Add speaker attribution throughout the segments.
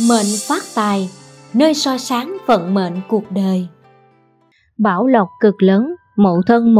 Speaker 1: Mệnh phát tài, nơi soi sáng vận mệnh cuộc đời. Bão lộc cực lớn, Mậu Thân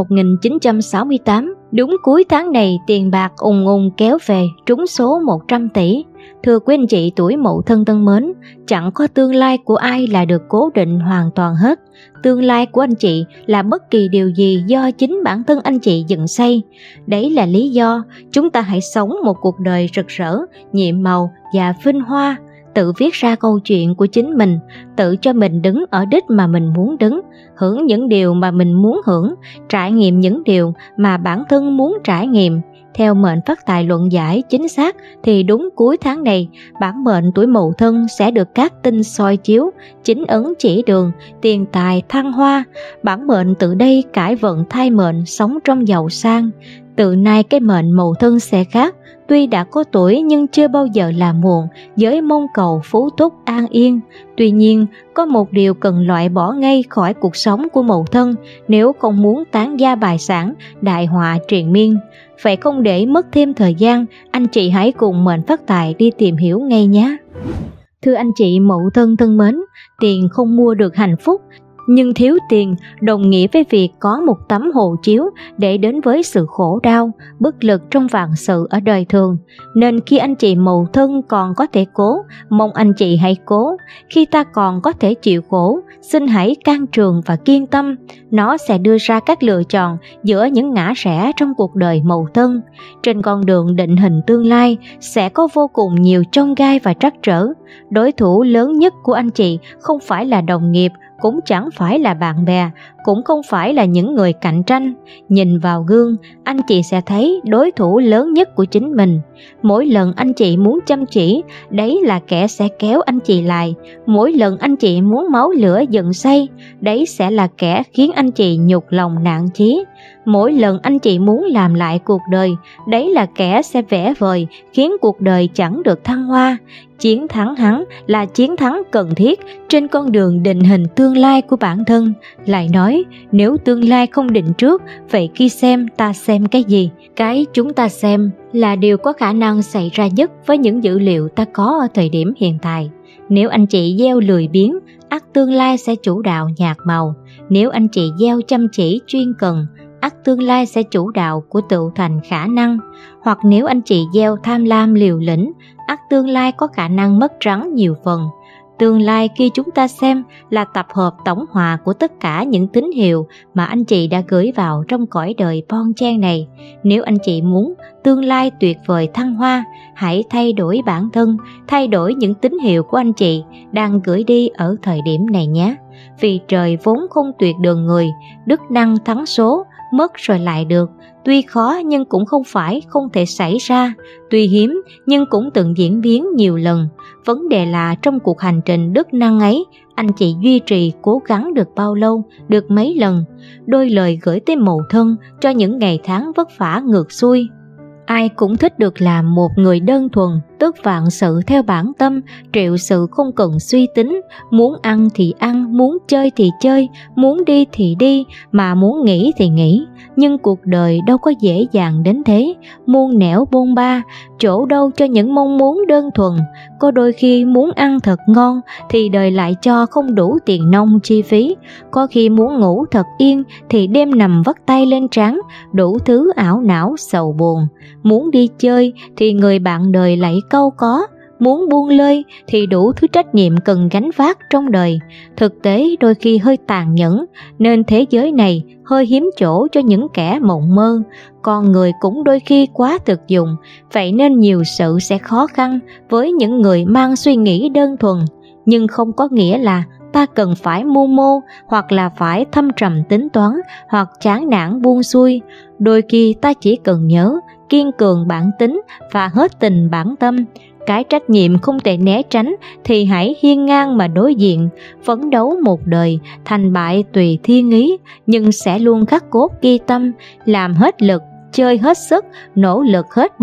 Speaker 1: 1968, đúng cuối tháng này tiền bạc ùng ùng kéo về, trúng số 100 tỷ. Thưa quý anh chị tuổi Mậu Thân thân mến, chẳng có tương lai của ai là được cố định hoàn toàn hết. Tương lai của anh chị là bất kỳ điều gì do chính bản thân anh chị dựng xây. Đấy là lý do chúng ta hãy sống một cuộc đời rực rỡ, nhiệm màu và vinh hoa. Tự viết ra câu chuyện của chính mình, tự cho mình đứng ở đích mà mình muốn đứng, hưởng những điều mà mình muốn hưởng, trải nghiệm những điều mà bản thân muốn trải nghiệm. Theo mệnh phát tài luận giải chính xác thì đúng cuối tháng này, bản mệnh tuổi Mậu Thân sẽ được các tinh soi chiếu, chính ấn chỉ đường, tiền tài thăng hoa. Bản mệnh từ đây cải vận thay mệnh, sống trong giàu sang. Từ nay cái mệnh Mậu Thân sẽ khác. Tuy đã có tuổi nhưng chưa bao giờ là muộn với mong cầu phú túc an yên. Tuy nhiên, có một điều cần loại bỏ ngay khỏi cuộc sống của Mậu Thân nếu không muốn tán gia bại sản, đại họa triền miên. Vậy không để mất thêm thời gian, anh chị hãy cùng mệnh phát tài đi tìm hiểu ngay nhé. Thưa anh chị Mậu Thân thân mến, tiền không mua được hạnh phúc, nhưng thiếu tiền đồng nghĩa với việc có một tấm hộ chiếu để đến với sự khổ đau, bất lực trong vạn sự ở đời thường. Nên khi anh chị Mậu Thân còn có thể cố, mong anh chị hãy cố. Khi ta còn có thể chịu khổ, xin hãy can trường và kiên tâm. Nó sẽ đưa ra các lựa chọn giữa những ngã rẽ trong cuộc đời Mậu Thân. Trên con đường định hình tương lai sẽ có vô cùng nhiều chông gai và trắc trở. Đối thủ lớn nhất của anh chị không phải là đồng nghiệp, cũng chẳng phải là bạn bè, cũng không phải là những người cạnh tranh. Nhìn vào gương, anh chị sẽ thấy đối thủ lớn nhất của chính mình. Mỗi lần anh chị muốn chăm chỉ, đấy là kẻ sẽ kéo anh chị lại. Mỗi lần anh chị muốn máu lửa dựng xây, đấy sẽ là kẻ khiến anh chị nhục lòng nản chí. Mỗi lần anh chị muốn làm lại cuộc đời, đấy là kẻ sẽ vẽ vời, khiến cuộc đời chẳng được thăng hoa. Chiến thắng hắn là chiến thắng cần thiết trên con đường định hình tương lai của bản thân. Lại nói, nếu tương lai không định trước, vậy khi xem ta xem cái gì? Cái chúng ta xem là điều có khả năng xảy ra nhất với những dữ liệu ta có ở thời điểm hiện tại. Nếu anh chị gieo lười biếng, ắt tương lai sẽ chủ đạo nhạt màu. Nếu anh chị gieo chăm chỉ chuyên cần, ắt tương lai sẽ chủ đạo của tự thành khả năng. Hoặc nếu anh chị gieo tham lam liều lĩnh, ắt tương lai có khả năng mất trắng nhiều phần. Tương lai khi chúng ta xem là tập hợp tổng hòa của tất cả những tín hiệu mà anh chị đã gửi vào trong cõi đời bon chen này. Nếu anh chị muốn tương lai tuyệt vời thăng hoa, hãy thay đổi bản thân, thay đổi những tín hiệu của anh chị đang gửi đi ở thời điểm này nhé. Vì trời vốn không tuyệt đường người, đức năng thắng số, mất rồi lại được. Tuy khó nhưng cũng không phải không thể xảy ra, tuy hiếm nhưng cũng từng diễn biến nhiều lần. Vấn đề là trong cuộc hành trình đức năng ấy, anh chị duy trì cố gắng được bao lâu, được mấy lần. Đôi lời gửi tới Mậu Thân cho những ngày tháng vất vả ngược xuôi. Ai cũng thích được làm một người đơn thuần, tức vạn sự theo bản tâm, triệu sự không cần suy tính, muốn ăn thì ăn, muốn chơi thì chơi, muốn đi thì đi, mà muốn nghỉ thì nghỉ. Nhưng cuộc đời đâu có dễ dàng đến thế, muôn nẻo bôn ba, chỗ đâu cho những mong muốn đơn thuần. Có đôi khi muốn ăn thật ngon thì đời lại cho không đủ tiền nong chi phí. Có khi muốn ngủ thật yên thì đêm nằm vắt tay lên trán, đủ thứ ảo não sầu buồn. Muốn đi chơi thì người bạn đời lại câu có, muốn buông lơi thì đủ thứ trách nhiệm cần gánh vác trong đời. Thực tế đôi khi hơi tàn nhẫn, nên thế giới này hơi hiếm chỗ cho những kẻ mộng mơ. Con người cũng đôi khi quá thực dụng, vậy nên nhiều sự sẽ khó khăn với những người mang suy nghĩ đơn thuần. Nhưng không có nghĩa là ta cần phải mưu mô, hoặc là phải thâm trầm tính toán, hoặc chán nản buông xuôi. Đôi khi ta chỉ cần nhớ, kiên cường bản tính và hết tình bản tâm. Cái trách nhiệm không thể né tránh thì hãy hiên ngang mà đối diện. Phấn đấu một đời, thành bại tùy thiên ý, nhưng sẽ luôn khắc cốt ghi tâm, làm hết lực, chơi hết sức, nỗ lực hết mình,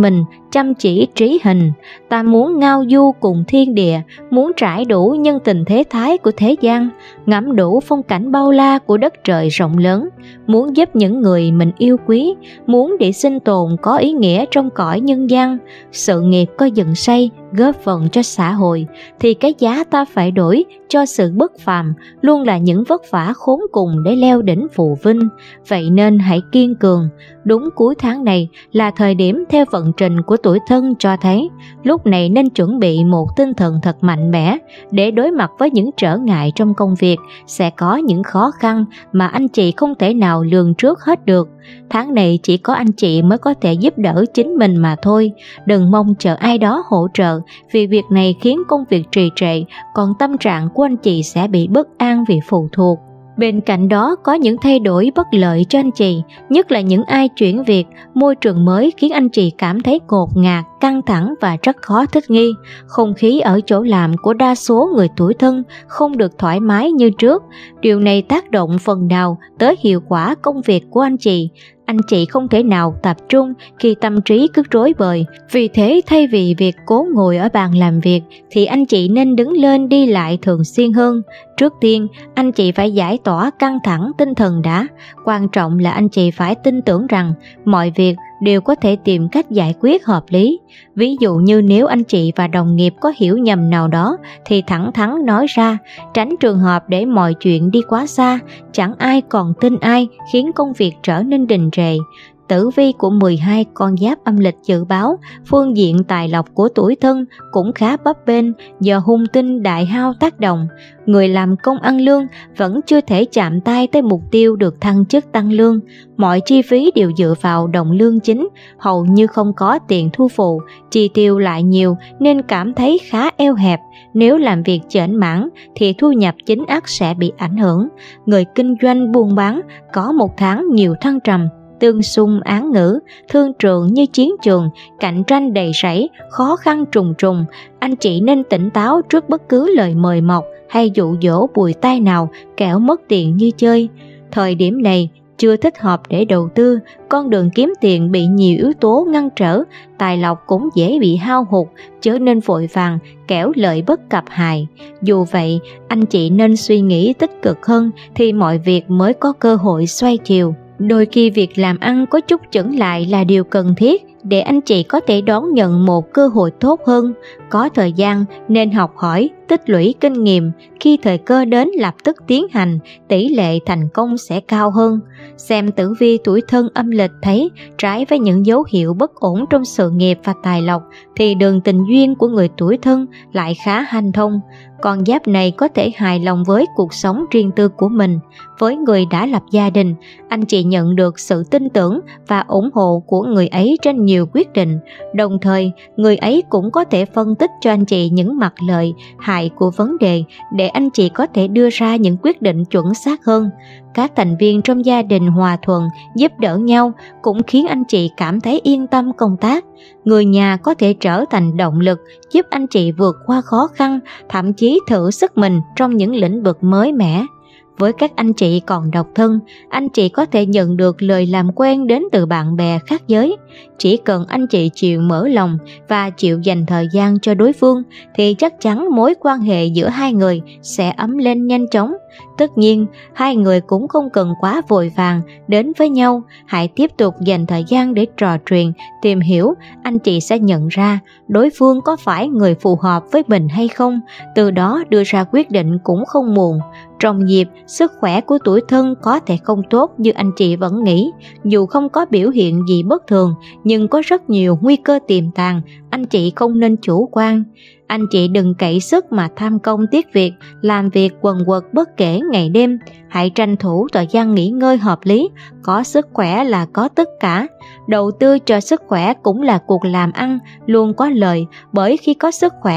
Speaker 1: chăm chỉ trí hình. Ta muốn ngao du cùng thiên địa, muốn trải đủ nhân tình thế thái của thế gian, ngắm đủ phong cảnh bao la của đất trời rộng lớn, muốn giúp những người mình yêu quý, muốn để sinh tồn có ý nghĩa trong cõi nhân gian, sự nghiệp có dựng xây, góp phần cho xã hội, thì cái giá ta phải đổi cho sự bất phàm luôn là những vất vả khốn cùng để leo đỉnh phù vinh. Vậy nên hãy kiên cường. Đúng cuối tháng này là thời điểm theo vận trình của tuổi Thân cho thấy, lúc này nên chuẩn bị một tinh thần thật mạnh mẽ để đối mặt với những trở ngại trong công việc. Sẽ có những khó khăn mà anh chị không thể nào lường trước hết được. Tháng này chỉ có anh chị mới có thể giúp đỡ chính mình mà thôi. Đừng mong chờ ai đó hỗ trợ, vì việc này khiến công việc trì trệ, còn tâm trạng của anh chị sẽ bị bất an vì phụ thuộc. Bên cạnh đó có những thay đổi bất lợi cho anh chị, nhất là những ai chuyển việc, môi trường mới khiến anh chị cảm thấy ngột ngạt, căng thẳng và rất khó thích nghi. Không khí ở chỗ làm của đa số người tuổi Thân không được thoải mái như trước. Điều này tác động phần nào tới hiệu quả công việc của anh chị. Anh chị không thể nào tập trung khi tâm trí cứ rối bời. Vì thế thay vì việc cố ngồi ở bàn làm việc thì anh chị nên đứng lên đi lại thường xuyên hơn. Trước tiên, anh chị phải giải tỏa căng thẳng tinh thần đã. Quan trọng là anh chị phải tin tưởng rằng mọi việc đều có thể tìm cách giải quyết hợp lý. Ví dụ như nếu anh chị và đồng nghiệp có hiểu nhầm nào đó thì thẳng thắn nói ra, tránh trường hợp để mọi chuyện đi quá xa, chẳng ai còn tin ai, khiến công việc trở nên đình trệ. Tử vi của 12 con giáp âm lịch dự báo phương diện tài lộc của tuổi Thân cũng khá bấp bênh do hung tinh đại hao tác động. Người làm công ăn lương vẫn chưa thể chạm tay tới mục tiêu được thăng chức tăng lương. Mọi chi phí đều dựa vào đồng lương chính, hầu như không có tiền thu phụ, chi tiêu lại nhiều nên cảm thấy khá eo hẹp. Nếu làm việc chểnh mảng thì thu nhập chính ắt sẽ bị ảnh hưởng. Người kinh doanh buôn bán có một tháng nhiều thăng trầm, tương xung án ngữ, thương trường như chiến trường, cạnh tranh đầy rẫy, khó khăn trùng trùng. Anh chị nên tỉnh táo trước bất cứ lời mời mọc hay dụ dỗ bùi tai nào, kẻo mất tiền như chơi. Thời điểm này chưa thích hợp để đầu tư, con đường kiếm tiền bị nhiều yếu tố ngăn trở, tài lộc cũng dễ bị hao hụt, chớ nên vội vàng, kẻo lợi bất cập hại. Dù vậy, anh chị nên suy nghĩ tích cực hơn thì mọi việc mới có cơ hội xoay chiều. Đôi khi việc làm ăn có chút chững lại là điều cần thiết để anh chị có thể đón nhận một cơ hội tốt hơn. Có thời gian nên học hỏi, tích lũy kinh nghiệm, khi thời cơ đến lập tức tiến hành, tỷ lệ thành công sẽ cao hơn. Xem tử vi tuổi Thân âm lịch thấy trái với những dấu hiệu bất ổn trong sự nghiệp và tài lộc thì đường tình duyên của người tuổi Thân lại khá hanh thông. Con giáp này có thể hài lòng với cuộc sống riêng tư của mình. Với người đã lập gia đình, anh chị nhận được sự tin tưởng và ủng hộ của người ấy trên nhiều quyết định. Đồng thời, người ấy cũng có thể phân tích cho anh chị những mặt lợi, hại của vấn đề để anh chị có thể đưa ra những quyết định chuẩn xác hơn. Các thành viên trong gia đình hòa thuận, giúp đỡ nhau cũng khiến anh chị cảm thấy yên tâm công tác. Người nhà có thể trở thành động lực giúp anh chị vượt qua khó khăn, thậm chí thử sức mình trong những lĩnh vực mới mẻ. Với các anh chị còn độc thân, anh chị có thể nhận được lời làm quen đến từ bạn bè khác giới. Chỉ cần anh chị chịu mở lòng và chịu dành thời gian cho đối phương thì chắc chắn mối quan hệ giữa hai người sẽ ấm lên nhanh chóng. Tất nhiên, hai người cũng không cần quá vội vàng đến với nhau. Hãy tiếp tục dành thời gian để trò chuyện, tìm hiểu. Anh chị sẽ nhận ra đối phương có phải người phù hợp với mình hay không. Từ đó đưa ra quyết định cũng không muộn. Trong dịp, sức khỏe của tuổi Thân có thể không tốt như anh chị vẫn nghĩ. Dù không có biểu hiện gì bất thường, nhưng có rất nhiều nguy cơ tiềm tàng. Anh chị không nên chủ quan. Anh chị đừng cậy sức mà tham công tiếc việc, làm việc quần quật bất kể ngày đêm. Hãy tranh thủ thời gian nghỉ ngơi hợp lý, có sức khỏe là có tất cả. Đầu tư cho sức khỏe cũng là cuộc làm ăn, luôn có lợi, bởi khi có sức khỏe,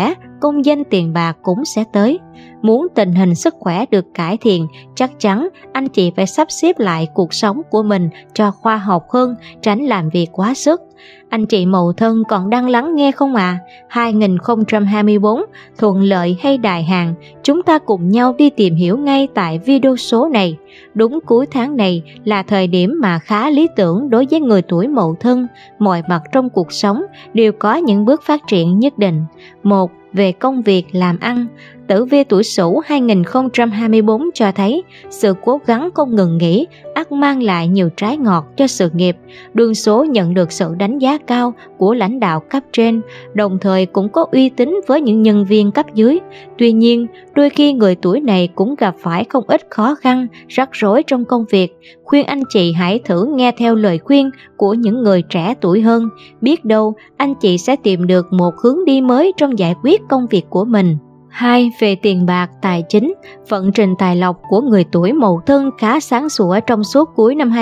Speaker 1: công danh tiền bạc cũng sẽ tới. Muốn tình hình sức khỏe được cải thiện, chắc chắn anh chị phải sắp xếp lại cuộc sống của mình cho khoa học hơn, tránh làm việc quá sức. Anh chị Mậu Thân còn đang lắng nghe không ạ? 2024 thuận lợi hay đại hạn? Chúng ta cùng nhau đi tìm hiểu ngay tại video số này. Đúng cuối tháng này là thời điểm mà khá lý tưởng đối với người tuổi Mậu Thân. Mọi mặt trong cuộc sống đều có những bước phát triển nhất định. 1. Về công việc làm ăn. Tử vi tuổi Sửu 2024 cho thấy sự cố gắng không ngừng nghỉ ắt mang lại nhiều trái ngọt cho sự nghiệp. Đương số nhận được sự đánh giá cao của lãnh đạo cấp trên, đồng thời cũng có uy tín với những nhân viên cấp dưới. Tuy nhiên, đôi khi người tuổi này cũng gặp phải không ít khó khăn, rắc rối trong công việc. Khuyên anh chị hãy thử nghe theo lời khuyên của những người trẻ tuổi hơn. Biết đâu, anh chị sẽ tìm được một hướng đi mới trong giải quyết công việc của mình. 2. Về tiền bạc tài chính. Vận trình tài lộc của người tuổi Mậu Thân khá sáng sủa trong suốt cuối năm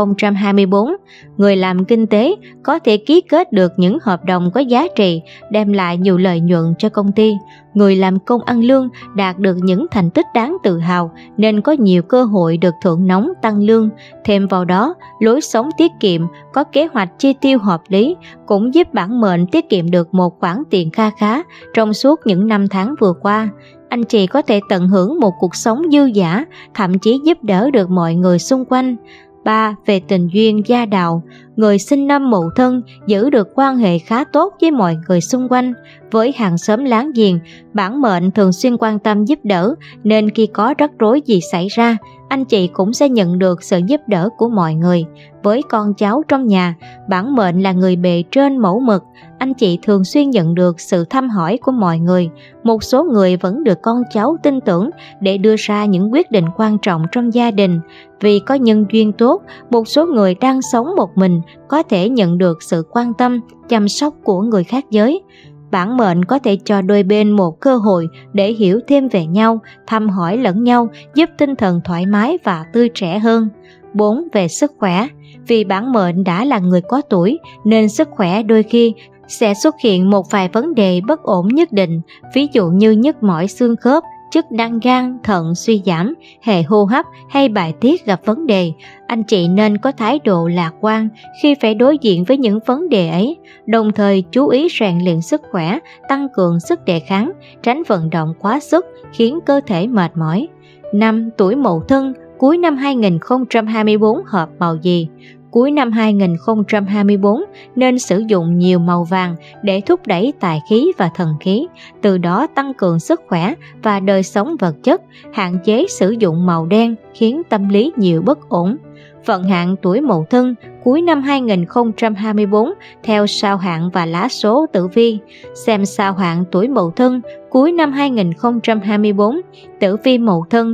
Speaker 1: 2024. Người làm kinh tế có thể ký kết được những hợp đồng có giá trị, đem lại nhiều lợi nhuận cho công ty. Người làm công ăn lương đạt được những thành tích đáng tự hào nên có nhiều cơ hội được thưởng nóng tăng lương. Thêm vào đó, lối sống tiết kiệm, có kế hoạch chi tiêu hợp lý cũng giúp bản mệnh tiết kiệm được một khoản tiền kha khá trong suốt những năm tháng vừa qua. Anh chị có thể tận hưởng một cuộc sống dư dả, thậm chí giúp đỡ được mọi người xung quanh. 3. Về tình duyên gia đạo. Người sinh năm Mậu Thân giữ được quan hệ khá tốt với mọi người xung quanh. Với hàng xóm láng giềng, bản mệnh thường xuyên quan tâm giúp đỡ, nên khi có rắc rối gì xảy ra, anh chị cũng sẽ nhận được sự giúp đỡ của mọi người. Với con cháu trong nhà, bản mệnh là người bề trên mẫu mực, anh chị thường xuyên nhận được sự thăm hỏi của mọi người. Một số người vẫn được con cháu tin tưởng để đưa ra những quyết định quan trọng trong gia đình. Vì có nhân duyên tốt, một số người đang sống một mình có thể nhận được sự quan tâm, chăm sóc của người khác giới. Bản mệnh có thể cho đôi bên một cơ hội để hiểu thêm về nhau, thăm hỏi lẫn nhau, giúp tinh thần thoải mái và tươi trẻ hơn. 4. Về sức khỏe. Vì bản mệnh đã là người có tuổi nên sức khỏe đôi khi sẽ xuất hiện một vài vấn đề bất ổn nhất định, ví dụ như nhức mỏi xương khớp, chức năng gan, thận suy giảm, hệ hô hấp hay bài tiết gặp vấn đề. Anh chị nên có thái độ lạc quan khi phải đối diện với những vấn đề ấy, đồng thời chú ý rèn luyện sức khỏe, tăng cường sức đề kháng, tránh vận động quá sức khiến cơ thể mệt mỏi. 5. Tuổi Mậu Thân cuối năm 2024 hợp màu gì? Cuối năm 2024 nên sử dụng nhiều màu vàng để thúc đẩy tài khí và thần khí, từ đó tăng cường sức khỏe và đời sống vật chất, hạn chế sử dụng màu đen khiến tâm lý nhiều bất ổn. Vận hạn tuổi Mậu Thân cuối năm 2024 theo sao hạn và lá số tử vi. Xem sao hạn tuổi Mậu Thân cuối năm 2024, tử vi Mậu Thân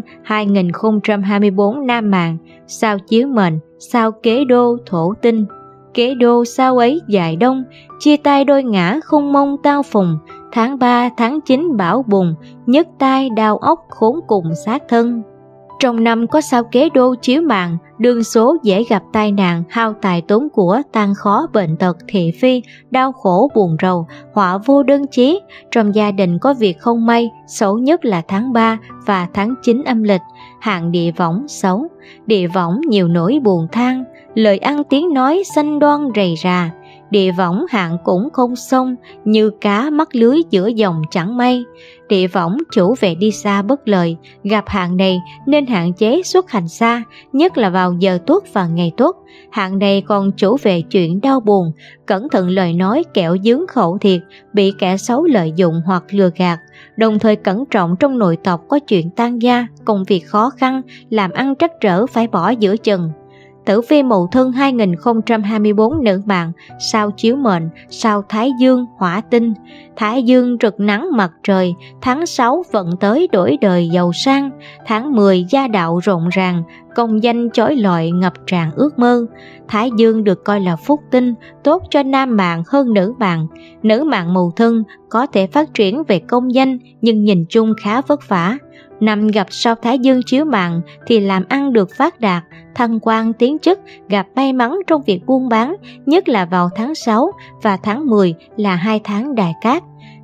Speaker 1: 2024 nam mạng, sao chiếu mệnh, sao kế đô thổ tinh. Kế đô sao ấy dài đông, chia tay đôi ngã không mong tao phùng, tháng 3 tháng 9 bão bùng, nhức tai đau óc khốn cùng xác thân. Trong năm có sao kế đô chiếu mạng, đương số dễ gặp tai nạn, hao tài tốn của, tàn khó, bệnh tật, thị phi, đau khổ, buồn rầu, họa vô đơn chí. Trong gia đình có việc không may, xấu nhất là tháng 3 và tháng 9 âm lịch. Hạn địa võng xấu, địa võng nhiều nỗi buồn than, lời ăn tiếng nói xanh đoan rầy rà. Địa võng hạn cũng không xong, như cá mắc lưới giữa dòng chẳng may. Địa võng chủ về đi xa bất lợi, gặp hạn này nên hạn chế xuất hành xa, nhất là vào giờ tốt và ngày tốt. Hạn này còn chủ về chuyện đau buồn, cẩn thận lời nói kẻo dướng khẩu thiệt, bị kẻ xấu lợi dụng hoặc lừa gạt. Đồng thời cẩn trọng trong nội tộc có chuyện tan gia, công việc khó khăn, làm ăn trắc trở phải bỏ giữa chừng. Tử vi Mậu Thân 2024 nữ mạng, sao chiếu mệnh, sao Thái Dương hỏa tinh. Thái Dương rực nắng mặt trời, tháng 6 vận tới đổi đời giàu sang, tháng 10 gia đạo rộn ràng, công danh chói lọi ngập tràn ước mơ. Thái Dương được coi là phúc tinh, tốt cho nam mạng hơn nữ mạng. Nữ mạng Mậu Thân có thể phát triển về công danh nhưng nhìn chung khá vất vả. Năm gặp sao Thái Dương chiếu mạng thì làm ăn được phát đạt, thăng quan tiến chức, gặp may mắn trong việc buôn bán, nhất là vào tháng 6 và tháng 10 là 2 tháng đại cát.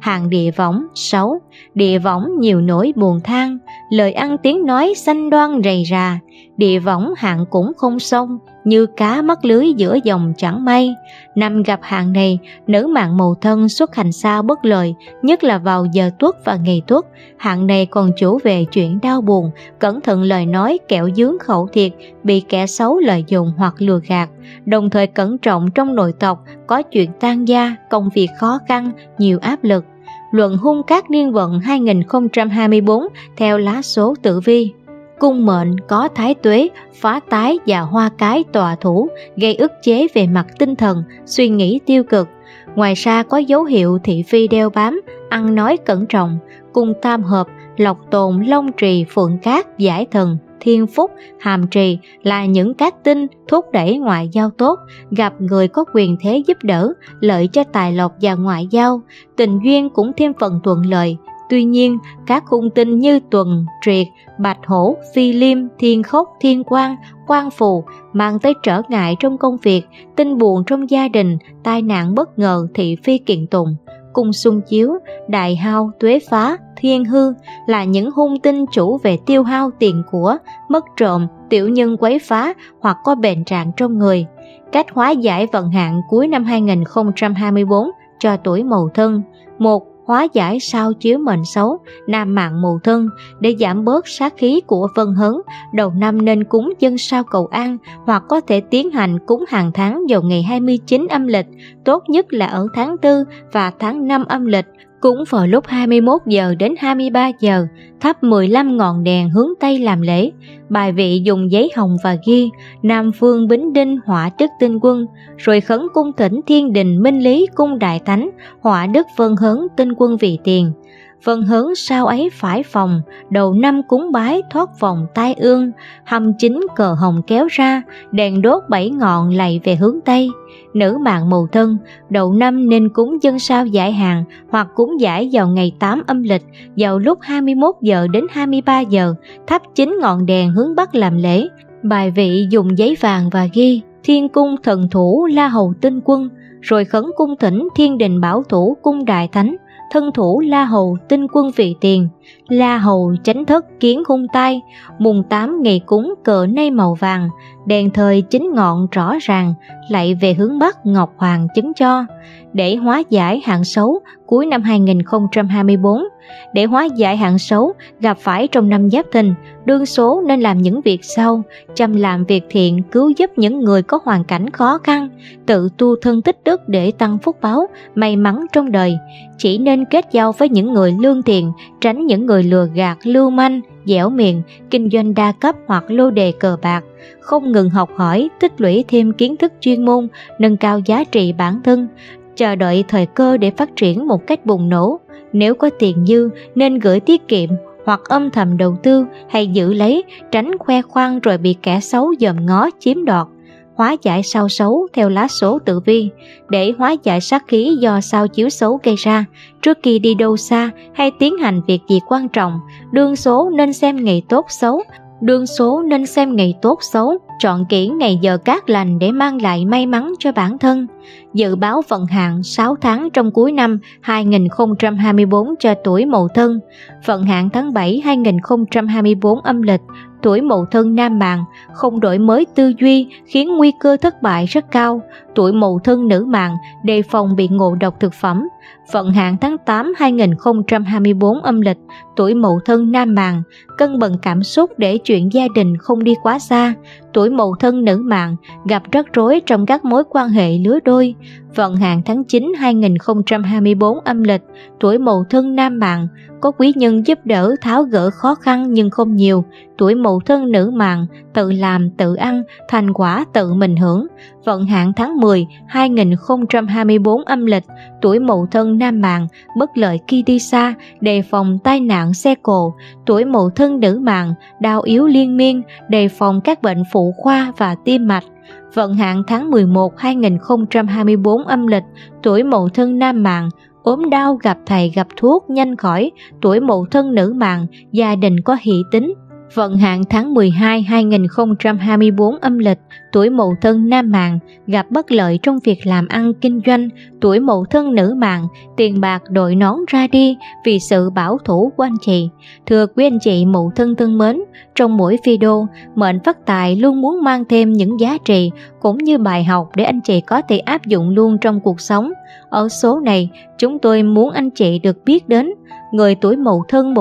Speaker 1: Hạn địa võng 6. Địa võng nhiều nỗi buồn than, lời ăn tiếng nói xanh đoan rầy rà. Địa võng hạn cũng không xong, như cá mắc lưới giữa dòng chẳng may. Năm gặp hạn này, nữ mạng mầu thân xuất hành xa bất lợi, nhất là vào giờ tuất và ngày tuất. Hạn này còn chủ về chuyện đau buồn, cẩn thận lời nói kẻo dướng khẩu thiệt, bị kẻ xấu lợi dụng hoặc lừa gạt. Đồng thời cẩn trọng trong nội tộc, có chuyện tan gia, công việc khó khăn, nhiều áp lực. Luận hung các niên vận 2024 theo lá số tử vi. Cung mệnh có thái tuế, phá tái và hoa cái tọa thủ, gây ức chế về mặt tinh thần, suy nghĩ tiêu cực. Ngoài ra có dấu hiệu thị phi đeo bám, ăn nói cẩn trọng. Cung tam hợp, lộc tồn, long trì, phượng cát, giải thần, thiên phúc, hàm trì là những cát tinh thúc đẩy ngoại giao tốt, gặp người có quyền thế giúp đỡ, lợi cho tài lộc và ngoại giao. Tình duyên cũng thêm phần thuận lợi. Tuy nhiên, các hung tinh như tuần, triệt, bạch hổ, phi liêm, thiên khốc, thiên quang, quang phù mang tới trở ngại trong công việc, tinh buồn trong gia đình, tai nạn bất ngờ, thị phi kiện tụng. Cung xung chiếu, đại hao, tuế phá, thiên hư là những hung tinh chủ về tiêu hao tiền của, mất trộm, tiểu nhân quấy phá hoặc có bệnh trạng trong người. Cách hóa giải vận hạn cuối năm 2024 cho tuổi Mậu Thân. 1. Hóa giải sao chiếu mệnh xấu, nam mạng Mậu Thân để giảm bớt sát khí của Vân Hớn. Đầu năm nên cúng dân sao cầu an, hoặc có thể tiến hành cúng hàng tháng vào ngày 29 âm lịch, tốt nhất là ở tháng 4 và tháng 5 âm lịch. Cúng vào lúc 21 giờ đến 23 giờ, thắp 15 ngọn đèn hướng Tây làm lễ. Bài vị dùng giấy hồng và ghi Nam Phương Bính Đinh họa đức tinh quân, rồi khấn cung thỉnh Thiên Đình Minh Lý cung Đại Thánh họa đức Vân Hớn tinh quân vì tiền. Vân Hớn sao ấy phải phòng, đầu năm cúng bái thoát vòng tai ương, hâm chính cờ hồng kéo ra, đèn đốt 7 ngọn lạy về hướng Tây. Nữ mạng Mậu Thân, đầu năm nên cúng dân sao giải hạn hoặc cúng giải vào ngày 8 âm lịch, vào lúc 21 giờ đến 23 giờ, thắp 9 ngọn đèn hướng Bắc làm lễ. Bài vị dùng giấy vàng và ghi Thiên cung thần thủ La Hầu tinh quân, rồi khấn cung thỉnh Thiên Đình Bảo Thủ cung Đại Thánh thân thủ La Hầu tinh quân vì tiền. La Hầu chánh thất kiến hung tai. Mùng 8 ngày cúng cờ nay màu vàng, đèn thời 9 ngọn rõ ràng, lạy về hướng Bắc Ngọc Hoàng chứng cho. Để hóa giải hạn xấu cuối năm 2024. Để hóa giải hạn xấu gặp phải trong năm Giáp Thìn, đương số nên làm những việc sau: chăm làm việc thiện, cứu giúp những người có hoàn cảnh khó khăn, tự tu thân tích đức để tăng phúc báo, may mắn trong đời. Chỉ nên kết giao với những người lương thiện, tránh những người lừa gạt, lưu manh, dẻo miệng, kinh doanh đa cấp hoặc lô đề cờ bạc. Không ngừng học hỏi, tích lũy thêm kiến thức chuyên môn, nâng cao giá trị bản thân, chờ đợi thời cơ để phát triển một cách bùng nổ. Nếu có tiền dư nên gửi tiết kiệm hoặc âm thầm đầu tư hay giữ lấy, tránh khoe khoang rồi bị kẻ xấu dòm ngó chiếm đoạt. Hóa giải sao xấu theo lá số tử vi. Để hóa giải sát khí do sao chiếu xấu gây ra, trước khi đi đâu xa hay tiến hành việc gì quan trọng, đương số nên xem ngày tốt xấu, chọn kỹ ngày giờ cát lành để mang lại may mắn cho bản thân. Dự báo vận hạn 6 tháng trong cuối năm 2024 cho tuổi Mậu Thân. Vận hạn tháng 7 2024 âm lịch, tuổi Mậu Thân nam mạng, không đổi mới tư duy khiến nguy cơ thất bại rất cao. Tuổi Mậu Thân nữ mạng, đề phòng bị ngộ độc thực phẩm. Vận hạn tháng 8 2024 âm lịch, tuổi Mậu Thân nam mạng, cân bằng cảm xúc để chuyện gia đình không đi quá xa. Tuổi Mậu Thân nữ mạng, gặp rắc rối trong các mối quan hệ lứa đôi. Vận hạn tháng 9 2024 âm lịch, tuổi Mậu Thân nam mạng, có quý nhân giúp đỡ tháo gỡ khó khăn nhưng không nhiều. Tuổi Mậu Thân nữ mạng, tự làm tự ăn, thành quả tự mình hưởng. Vận hạn tháng 10 2024 âm lịch, tuổi Mậu Thân nam mạng, bất lợi khi đi xa, đề phòng tai nạn xe cộ. Tuổi Mậu Thân nữ mạng, đau yếu liên miên, đề phòng các bệnh phụ khoa và tim mạch. Vận hạn tháng 11 2024 âm lịch, tuổi Mậu Thân nam mạng, ốm đau gặp thầy gặp thuốc nhanh khỏi. Tuổi Mậu Thân nữ mạng, gia đình có hỷ tính. Vận hạn tháng 12 2024 âm lịch, tuổi Mậu Thân nam mạng gặp bất lợi trong việc làm ăn kinh doanh. Tuổi Mậu Thân nữ mạng, tiền bạc đội nón ra đi vì sự bảo thủ của anh chị. Thưa quý anh chị Mậu Thân thân mến, trong mỗi video, mệnh phát tài luôn muốn mang thêm những giá trị cũng như bài học để anh chị có thể áp dụng luôn trong cuộc sống. Ở số này, chúng tôi muốn anh chị được biết đến người tuổi Mậu Thân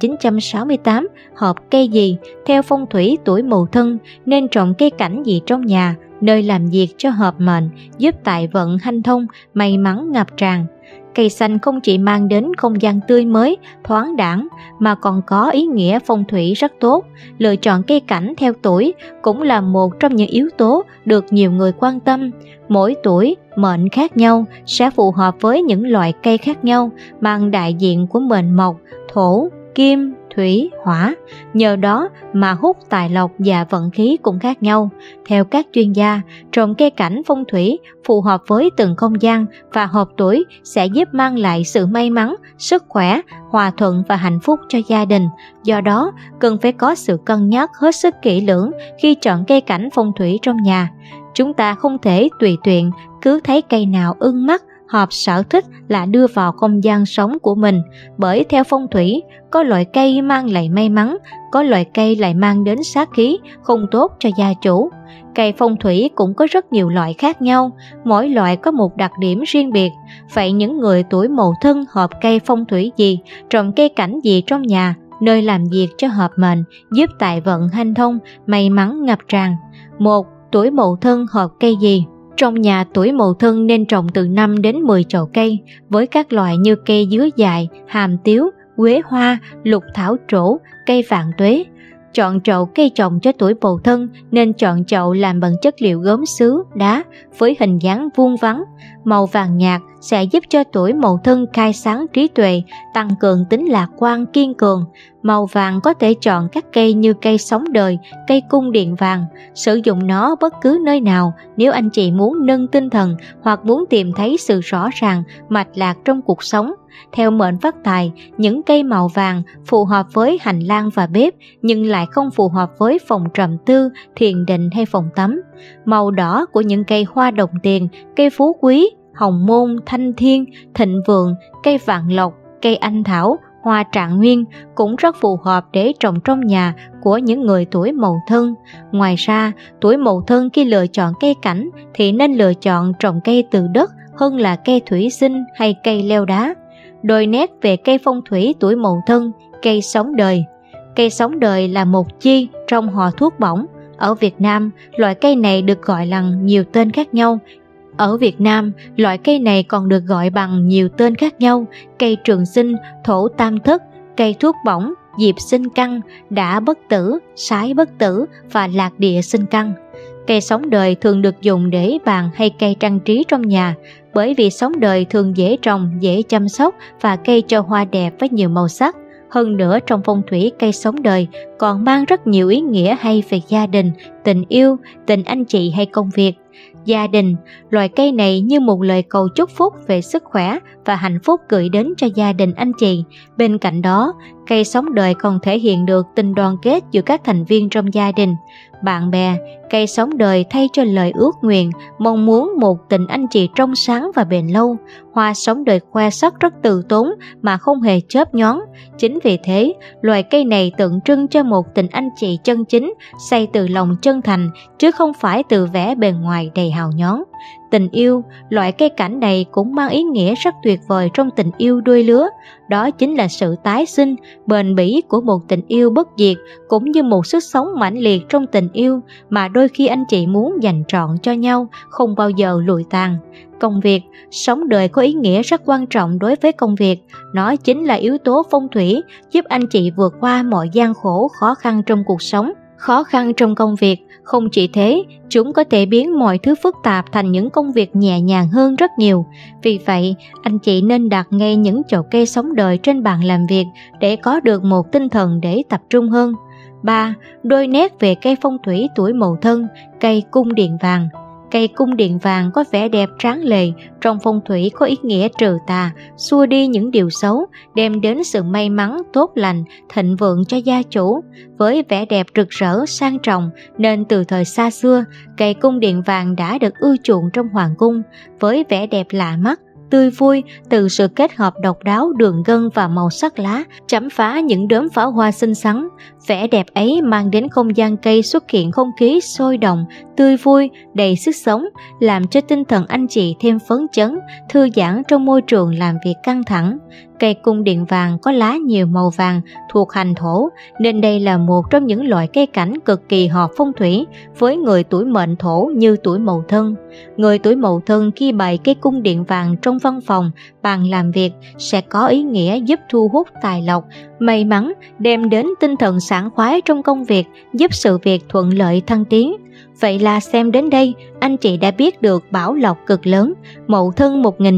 Speaker 1: 1968 hợp cây gì. Theo phong thủy tuổi Mậu Thân nên trồng cây cảnh gì trong nhà, nơi làm việc cho hợp mệnh, giúp tài vận hanh thông, may mắn ngập tràn. Cây xanh không chỉ mang đến không gian tươi mới, thoáng đãng mà còn có ý nghĩa phong thủy rất tốt. Lựa chọn cây cảnh theo tuổi cũng là một trong những yếu tố được nhiều người quan tâm. Mỗi tuổi, mệnh khác nhau sẽ phù hợp với những loại cây khác nhau, mang đại diện của mệnh mộc, thổ, kim, thủy, hỏa. Nhờ đó mà hút tài lộc và vận khí cũng khác nhau. Theo các chuyên gia, trồng cây cảnh phong thủy phù hợp với từng không gian và hợp tuổi sẽ giúp mang lại sự may mắn, sức khỏe, hòa thuận và hạnh phúc cho gia đình. Do đó, cần phải có sự cân nhắc hết sức kỹ lưỡng khi chọn cây cảnh phong thủy trong nhà. Chúng ta không thể tùy tiện cứ thấy cây nào ưng mắt, hợp sở thích là đưa vào không gian sống của mình. Bởi theo phong thủy, có loại cây mang lại may mắn, có loại cây lại mang đến sát khí, không tốt cho gia chủ. Cây phong thủy cũng có rất nhiều loại khác nhau, mỗi loại có một đặc điểm riêng biệt. Vậy những người tuổi Mậu Thân hợp cây phong thủy gì, trồng cây cảnh gì trong nhà, nơi làm việc cho hợp mệnh, giúp tài vận hanh thông, may mắn ngập tràn. 1. Tuổi Mậu Thân hợp cây gì? Trong nhà tuổi Mậu Thân nên trồng từ 5 đến 10 chậu cây với các loại như cây dứa dại, hàm tiếu, quế hoa, lục thảo trổ, cây vạn tuế. Chọn chậu cây trồng cho tuổi Mậu Thân nên chọn chậu làm bằng chất liệu gốm sứ, đá với hình dáng vuông vắn. Màu vàng nhạt sẽ giúp cho tuổi Mậu Thân khai sáng trí tuệ, tăng cường tính lạc quan kiên cường. Màu vàng có thể chọn các cây như cây sống đời, cây cung điện vàng. Sử dụng nó bất cứ nơi nào nếu anh chị muốn nâng tinh thần hoặc muốn tìm thấy sự rõ ràng, mạch lạc trong cuộc sống. Theo mệnh phát tài, những cây màu vàng phù hợp với hành lang và bếp nhưng lại không phù hợp với phòng trầm tư, thiền định hay phòng tắm. Màu đỏ của những cây hoa đồng tiền, cây phú quý, hồng môn, thanh thiên, thịnh vượng, cây vạn lộc, cây anh thảo, hoa trạng nguyên cũng rất phù hợp để trồng trong nhà của những người tuổi Mậu Thân. Ngoài ra, tuổi Mậu Thân khi lựa chọn cây cảnh thì nên lựa chọn trồng cây từ đất hơn là cây thủy sinh hay cây leo đá. Đôi nét về cây phong thủy tuổi Mậu Thân, cây sống đời. Cây sống đời là một chi trong họ thuốc bổng. Ở Việt Nam, loại cây này được gọi bằng nhiều tên khác nhau. Loại cây này còn được gọi bằng nhiều tên khác nhau: cây trường sinh, thổ tam thất, cây thuốc bổng, diệp sinh căn, đả bất tử, sái bất tử và lạc địa sinh căn. Cây sống đời thường được dùng để bàn hay cây trang trí trong nhà, bởi vì sống đời thường dễ trồng, dễ chăm sóc và cây cho hoa đẹp với nhiều màu sắc. Hơn nữa, trong phong thủy, cây sống đời còn mang rất nhiều ý nghĩa hay về gia đình, tình yêu, tình anh chị hay công việc. Gia đình, loại cây này như một lời cầu chúc phúc về sức khỏe và hạnh phúc gửi đến cho gia đình anh chị. Bên cạnh đó, cây sống đời còn thể hiện được tình đoàn kết giữa các thành viên trong gia đình. Bạn bè, cây sống đời thay cho lời ước nguyện, mong muốn một tình anh chị trong sáng và bền lâu. Hoa sống đời khoe sắc rất từ tốn mà không hề chớp nhón. Chính vì thế, loài cây này tượng trưng cho một tình anh chị chân chính, xây từ lòng chân thành, chứ không phải từ vẻ bề ngoài đầy hào nhón. Tình yêu, loại cây cảnh này cũng mang ý nghĩa rất tuyệt vời trong tình yêu đôi lứa. Đó chính là sự tái sinh, bền bỉ của một tình yêu bất diệt, cũng như một sức sống mãnh liệt trong tình yêu mà đôi khi anh chị muốn dành trọn cho nhau, không bao giờ lụi tàn. Công việc, sống đời có ý nghĩa rất quan trọng đối với công việc. Nó chính là yếu tố phong thủy giúp anh chị vượt qua mọi gian khổ, khó khăn trong cuộc sống, khó khăn trong công việc. Không chỉ thế, chúng có thể biến mọi thứ phức tạp thành những công việc nhẹ nhàng hơn rất nhiều. Vì vậy, anh chị nên đặt ngay những chậu cây sống đời trên bàn làm việc để có được một tinh thần để tập trung hơn. 3. Đôi nét về cây phong thủy tuổi Mậu Thân, cây cung điện vàng. Cây cung điện vàng có vẻ đẹp tráng lệ, trong phong thủy có ý nghĩa trừ tà, xua đi những điều xấu, đem đến sự may mắn, tốt lành, thịnh vượng cho gia chủ. Với vẻ đẹp rực rỡ, sang trọng nên từ thời xa xưa, cây cung điện vàng đã được ưa chuộng trong hoàng cung. Với vẻ đẹp lạ mắt, tươi vui từ sự kết hợp độc đáo đường gân và màu sắc lá, chấm phá những đốm pháo hoa xinh xắn. Vẻ đẹp ấy mang đến không gian cây xuất hiện không khí sôi động, tươi vui, đầy sức sống, làm cho tinh thần anh chị thêm phấn chấn, thư giãn trong môi trường làm việc căng thẳng. Cây cung điện vàng có lá nhiều màu vàng thuộc hành thổ, nên đây là một trong những loại cây cảnh cực kỳ hợp phong thủy với người tuổi mệnh thổ như tuổi Mậu Thân. Người tuổi Mậu Thân khi bày cây cung điện vàng trong văn phòng, bàn làm việc sẽ có ý nghĩa giúp thu hút tài lộc, may mắn, đem đến tinh thần sảng khoái trong công việc, giúp sự việc thuận lợi thăng tiến. Vậy là xem đến đây, anh chị đã biết được bảo lộc cực lớn. Mậu Thân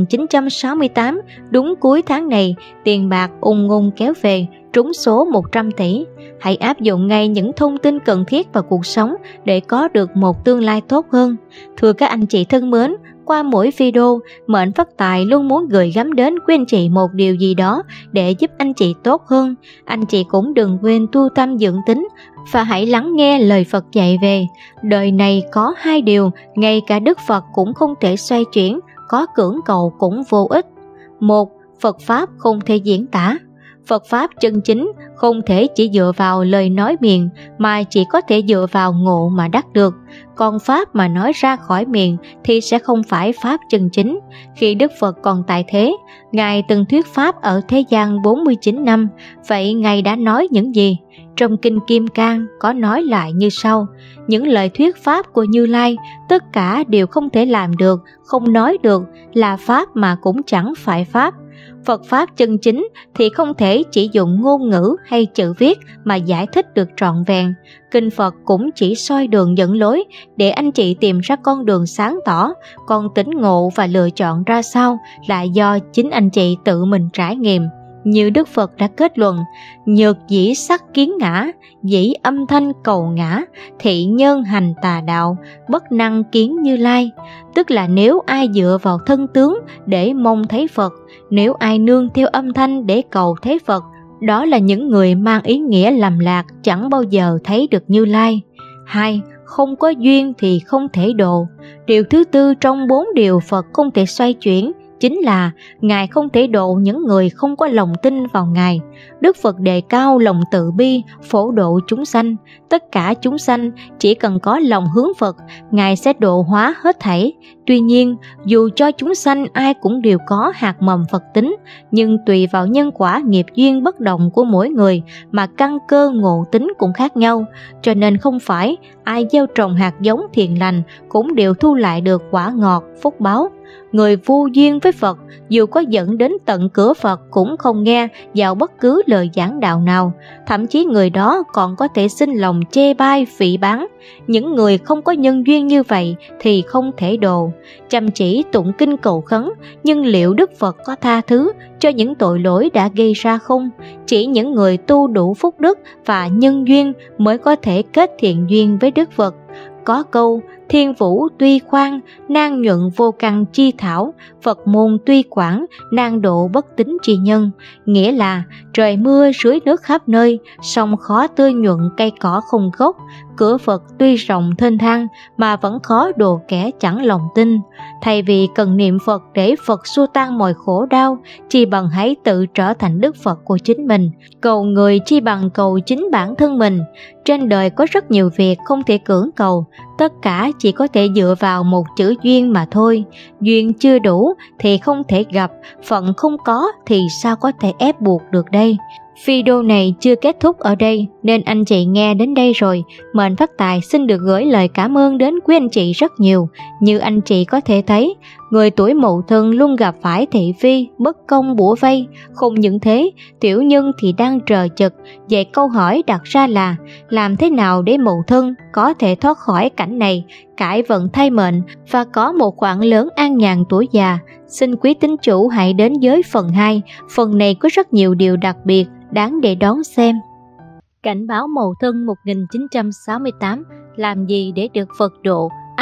Speaker 1: 1968, đúng cuối tháng này, tiền bạc ung ung kéo về, trúng số 100 tỷ. Hãy áp dụng ngay những thông tin cần thiết vào cuộc sống để có được một tương lai tốt hơn. Thưa các anh chị thân mến, qua mỗi video, Mệnh Phát Tài luôn muốn gửi gắm đến quý anh chị một điều gì đó để giúp anh chị tốt hơn. Anh chị cũng đừng quên tu tâm dưỡng tính và hãy lắng nghe lời Phật dạy về. Đời này có hai điều, ngay cả Đức Phật cũng không thể xoay chuyển, có cưỡng cầu cũng vô ích. Một, Phật Pháp không thể diễn tả. Phật Pháp chân chính không thể chỉ dựa vào lời nói miệng mà chỉ có thể dựa vào ngộ mà đắc được. Còn Pháp mà nói ra khỏi miệng thì sẽ không phải Pháp chân chính. Khi Đức Phật còn tại thế, Ngài từng thuyết Pháp ở thế gian 49 năm. Vậy Ngài đã nói những gì? Trong Kinh Kim Cang có nói lại như sau: những lời thuyết Pháp của Như Lai, tất cả đều không thể làm được, không nói được, là Pháp mà cũng chẳng phải Pháp. Phật Pháp chân chính thì không thể chỉ dùng ngôn ngữ hay chữ viết mà giải thích được trọn vẹn. Kinh Phật cũng chỉ soi đường dẫn lối để anh chị tìm ra con đường sáng tỏ, còn tỉnh ngộ và lựa chọn ra sao là do chính anh chị tự mình trải nghiệm. Như Đức Phật đã kết luận: nhược dĩ sắc kiến ngã, dĩ âm thanh cầu ngã, thị nhân hành tà đạo, bất năng kiến Như Lai. Tức là nếu ai dựa vào thân tướng để mong thấy Phật, nếu ai nương theo âm thanh để cầu thấy Phật, đó là những người mang ý nghĩa lầm lạc, chẳng bao giờ thấy được Như Lai. 2. Không có duyên thì không thể độ. Điều thứ tư trong 4 điều Phật không thể xoay chuyển chính là Ngài không thể độ những người không có lòng tin vào Ngài. Đức Phật đề cao lòng từ bi, phổ độ chúng sanh. Tất cả chúng sanh chỉ cần có lòng hướng Phật, Ngài sẽ độ hóa hết thảy. Tuy nhiên, dù cho chúng sanh ai cũng đều có hạt mầm Phật tính, nhưng tùy vào nhân quả nghiệp duyên bất đồng của mỗi người mà căn cơ ngộ tính cũng khác nhau. Cho nên không phải ai gieo trồng hạt giống thiện lành cũng đều thu lại được quả ngọt, phúc báo. Người vô duyên với Phật, dù có dẫn đến tận cửa Phật cũng không nghe vào bất cứ lời giảng đạo nào. Thậm chí người đó còn có thể sinh lòng chê bai, phỉ báng. Những người không có nhân duyên như vậy thì không thể độ. Chăm chỉ tụng kinh cầu khấn, nhưng liệu Đức Phật có tha thứ cho những tội lỗi đã gây ra không? Chỉ những người tu đủ phúc đức và nhân duyên mới có thể kết thiện duyên với Đức Phật. Có câu: thiên vũ tuy khoan, nan nhuận vô căn chi thảo, Phật môn tuy quảng, nan độ bất tín tri nhân. Nghĩa là trời mưa rưới nước khắp nơi, sông khó tươi nhuận cây cỏ không gốc. Cửa Phật tuy rộng thênh thang mà vẫn khó độ kẻ chẳng lòng tin. Thay vì cần niệm Phật để Phật xua tan mọi khổ đau, chi bằng hãy tự trở thành Đức Phật của chính mình. Cầu người chi bằng cầu chính bản thân mình. Trên đời có rất nhiều việc không thể cưỡng cầu, tất cả chỉ có thể dựa vào một chữ duyên mà thôi. Duyên chưa đủ thì không thể gặp, phận không có thì sao có thể ép buộc được đây. Video này chưa kết thúc ở đây nên anh chị nghe đến đây rồi, Mệnh Phát Tài xin được gửi lời cảm ơn đến quý anh chị rất nhiều. Như anh chị có thể thấy, người tuổi Mậu Thân luôn gặp phải thị phi, bất công bủa vây. Không những thế, tiểu nhân thì đang chờ chực. Vậy câu hỏi đặt ra là làm thế nào để Mậu Thân có thể thoát khỏi cảnh này, cải vận thay mệnh và có một khoản lớn an nhàn tuổi già? Xin quý tín chủ hãy đến với phần 2. Phần này có rất nhiều điều đặc biệt đáng để đón xem. Cảnh báo Mậu Thân 1968, làm gì để được Phật độ, ăn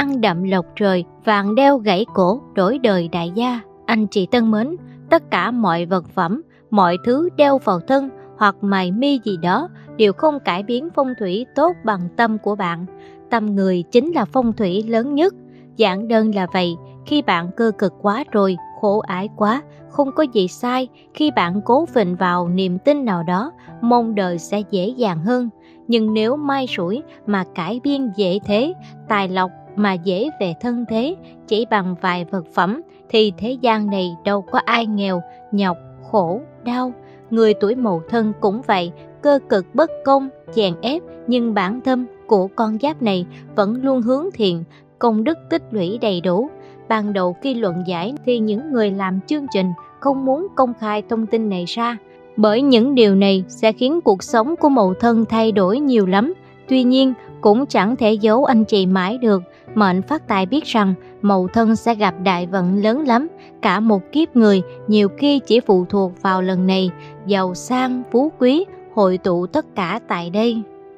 Speaker 1: ăn đậm lộc trời, vàng đeo gãy cổ, đổi đời đại gia. Anh chị thân mến, tất cả mọi vật phẩm, mọi thứ đeo vào thân hoặc mài mi gì đó đều không cải biến phong thủy tốt bằng tâm của bạn. Tâm người chính là phong thủy lớn nhất. Giản đơn là vậy, khi bạn cơ cực quá rồi, khổ ải quá, không có gì sai khi bạn cố vịnh vào niềm tin nào đó, mong đời sẽ dễ dàng hơn. Nhưng nếu may rủi mà cải biên dễ thế, tài lộc mà dễ về thân thế, chỉ bằng vài vật phẩm, thì thế gian này đâu có ai nghèo, nhọc, khổ, đau. Người tuổi Mậu Thân cũng vậy, cơ cực bất công, chèn ép, nhưng bản tâm của con giáp này vẫn luôn hướng thiện, công đức tích lũy đầy đủ. Ban đầu khi luận giải thì những người làm chương trình không muốn công khai thông tin này ra, bởi những điều này sẽ khiến cuộc sống của Mậu Thân thay đổi nhiều lắm. Tuy nhiên, cũng chẳng thể giấu anh chị mãi được. Mệnh phát tài biết rằng Mậu Thân sẽ gặp đại vận lớn lắm. Cả một kiếp người nhiều khi chỉ phụ thuộc vào lần này. Giàu sang, phú quý, hội tụ tất cả tại đây.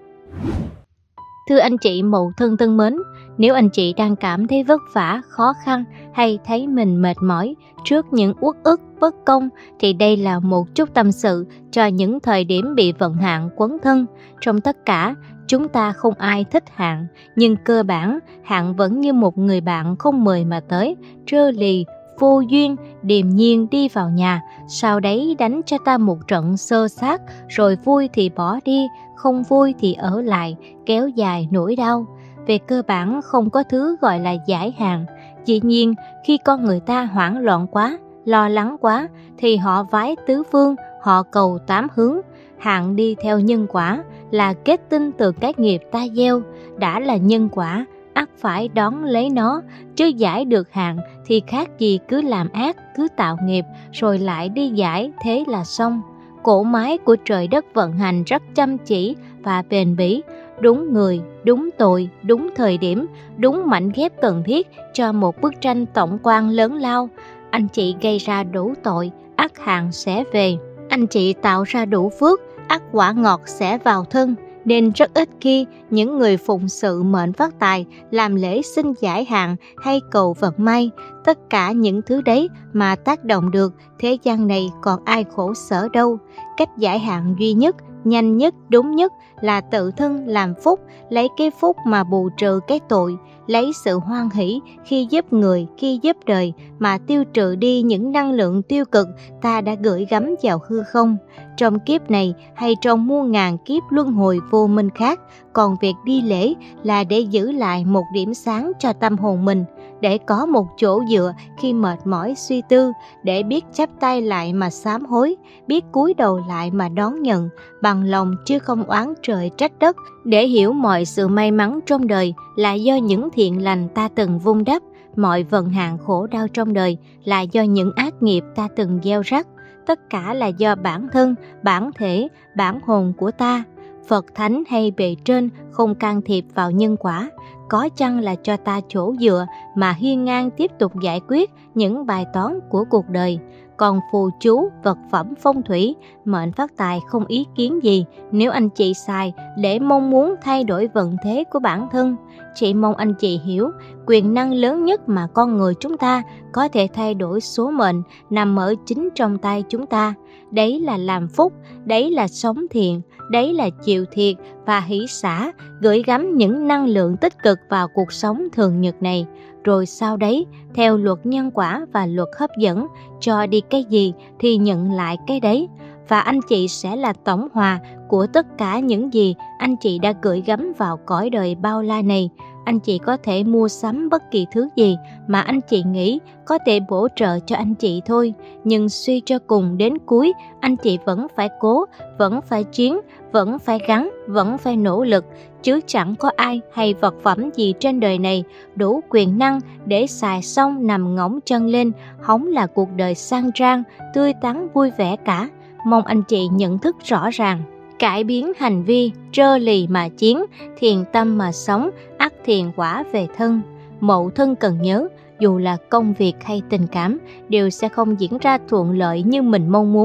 Speaker 1: Thưa anh chị Mậu Thân thân mến, nếu anh chị đang cảm thấy vất vả, khó khăn hay thấy mình mệt mỏi trước những uất ức, bất công, thì đây là một chút tâm sự cho những thời điểm bị vận hạn quấn thân. Trong tất cả, chúng ta không ai thích hạn, nhưng cơ bản hạn vẫn như một người bạn không mời mà tới, trơ lì, vô duyên, điềm nhiên đi vào nhà, sau đấy đánh cho ta một trận xơ xác, rồi vui thì bỏ đi, không vui thì ở lại, kéo dài nỗi đau. Về cơ bản không có thứ gọi là giải hạn. Dĩ nhiên, khi con người ta hoảng loạn quá, lo lắng quá, thì họ vái tứ phương, họ cầu tám hướng. Hạn đi theo nhân quả là kết tinh từ cái nghiệp ta gieo, đã là nhân quả, ắt phải đón lấy nó, chứ giải được hạn thì khác gì cứ làm ác, cứ tạo nghiệp, rồi lại đi giải, thế là xong. Cỗ máy của trời đất vận hành rất chăm chỉ và bền bỉ, đúng người, đúng tội, đúng thời điểm, đúng mảnh ghép cần thiết cho một bức tranh tổng quan lớn lao. Anh chị gây ra đủ tội, ắt hạn sẽ về. Anh chị tạo ra đủ phước, ắt quả ngọt sẽ vào thân. Nên rất ít khi những người phụng sự mệnh phát tài làm lễ xin giải hạn hay cầu vận may. Tất cả những thứ đấy mà tác động được, thế gian này còn ai khổ sở đâu. Cách giải hạn duy nhất, nhanh nhất, đúng nhất là tự thân làm phúc, lấy cái phúc mà bù trừ cái tội, lấy sự hoan hỷ khi giúp người, khi giúp đời mà tiêu trừ đi những năng lượng tiêu cực ta đã gửi gắm vào hư không. Trong kiếp này hay trong muôn ngàn kiếp luân hồi vô minh khác, còn việc đi lễ là để giữ lại một điểm sáng cho tâm hồn mình, để có một chỗ dựa khi mệt mỏi suy tư, để biết chắp tay lại mà sám hối, biết cúi đầu lại mà đón nhận, bằng lòng chứ không oán trời trách đất, để hiểu mọi sự may mắn trong đời là do những thiện lành ta từng vun đắp, mọi vận hạn khổ đau trong đời là do những ác nghiệp ta từng gieo rắc. Tất cả là do bản thân, bản thể, bản hồn của ta. Phật thánh hay bề trên không can thiệp vào nhân quả, có chăng là cho ta chỗ dựa mà hiên ngang tiếp tục giải quyết những bài toán của cuộc đời. Còn phù chú, vật phẩm phong thủy, mệnh phát tài không ý kiến gì nếu anh chị xài để mong muốn thay đổi vận thế của bản thân. Chị mong anh chị hiểu, quyền năng lớn nhất mà con người chúng ta có thể thay đổi số mệnh nằm ở chính trong tay chúng ta. Đấy là làm phúc, đấy là sống thiện, đấy là chịu thiệt và hỷ xả, gửi gắm những năng lượng tích cực vào cuộc sống thường nhật này. Rồi sau đấy, theo luật nhân quả và luật hấp dẫn, cho đi cái gì thì nhận lại cái đấy. Và anh chị sẽ là tổng hòa của tất cả những gì anh chị đã gửi gắm vào cõi đời bao la này. Anh chị có thể mua sắm bất kỳ thứ gì mà anh chị nghĩ có thể bổ trợ cho anh chị thôi. Nhưng suy cho cùng đến cuối, anh chị vẫn phải cố, vẫn phải chiến, vẫn phải gắng, vẫn phải nỗ lực. Chứ chẳng có ai hay vật phẩm gì trên đời này đủ quyền năng để xài xong nằm ngỗng chân lên, hóng là cuộc đời sang trang, tươi tắn vui vẻ cả. Mong anh chị nhận thức rõ ràng. Cải biến hành vi, trơ lì mà chiến, thiền tâm mà sống, ắt thiền quả về thân. Mậu Thân cần nhớ, dù là công việc hay tình cảm, đều sẽ không diễn ra thuận lợi như mình mong muốn.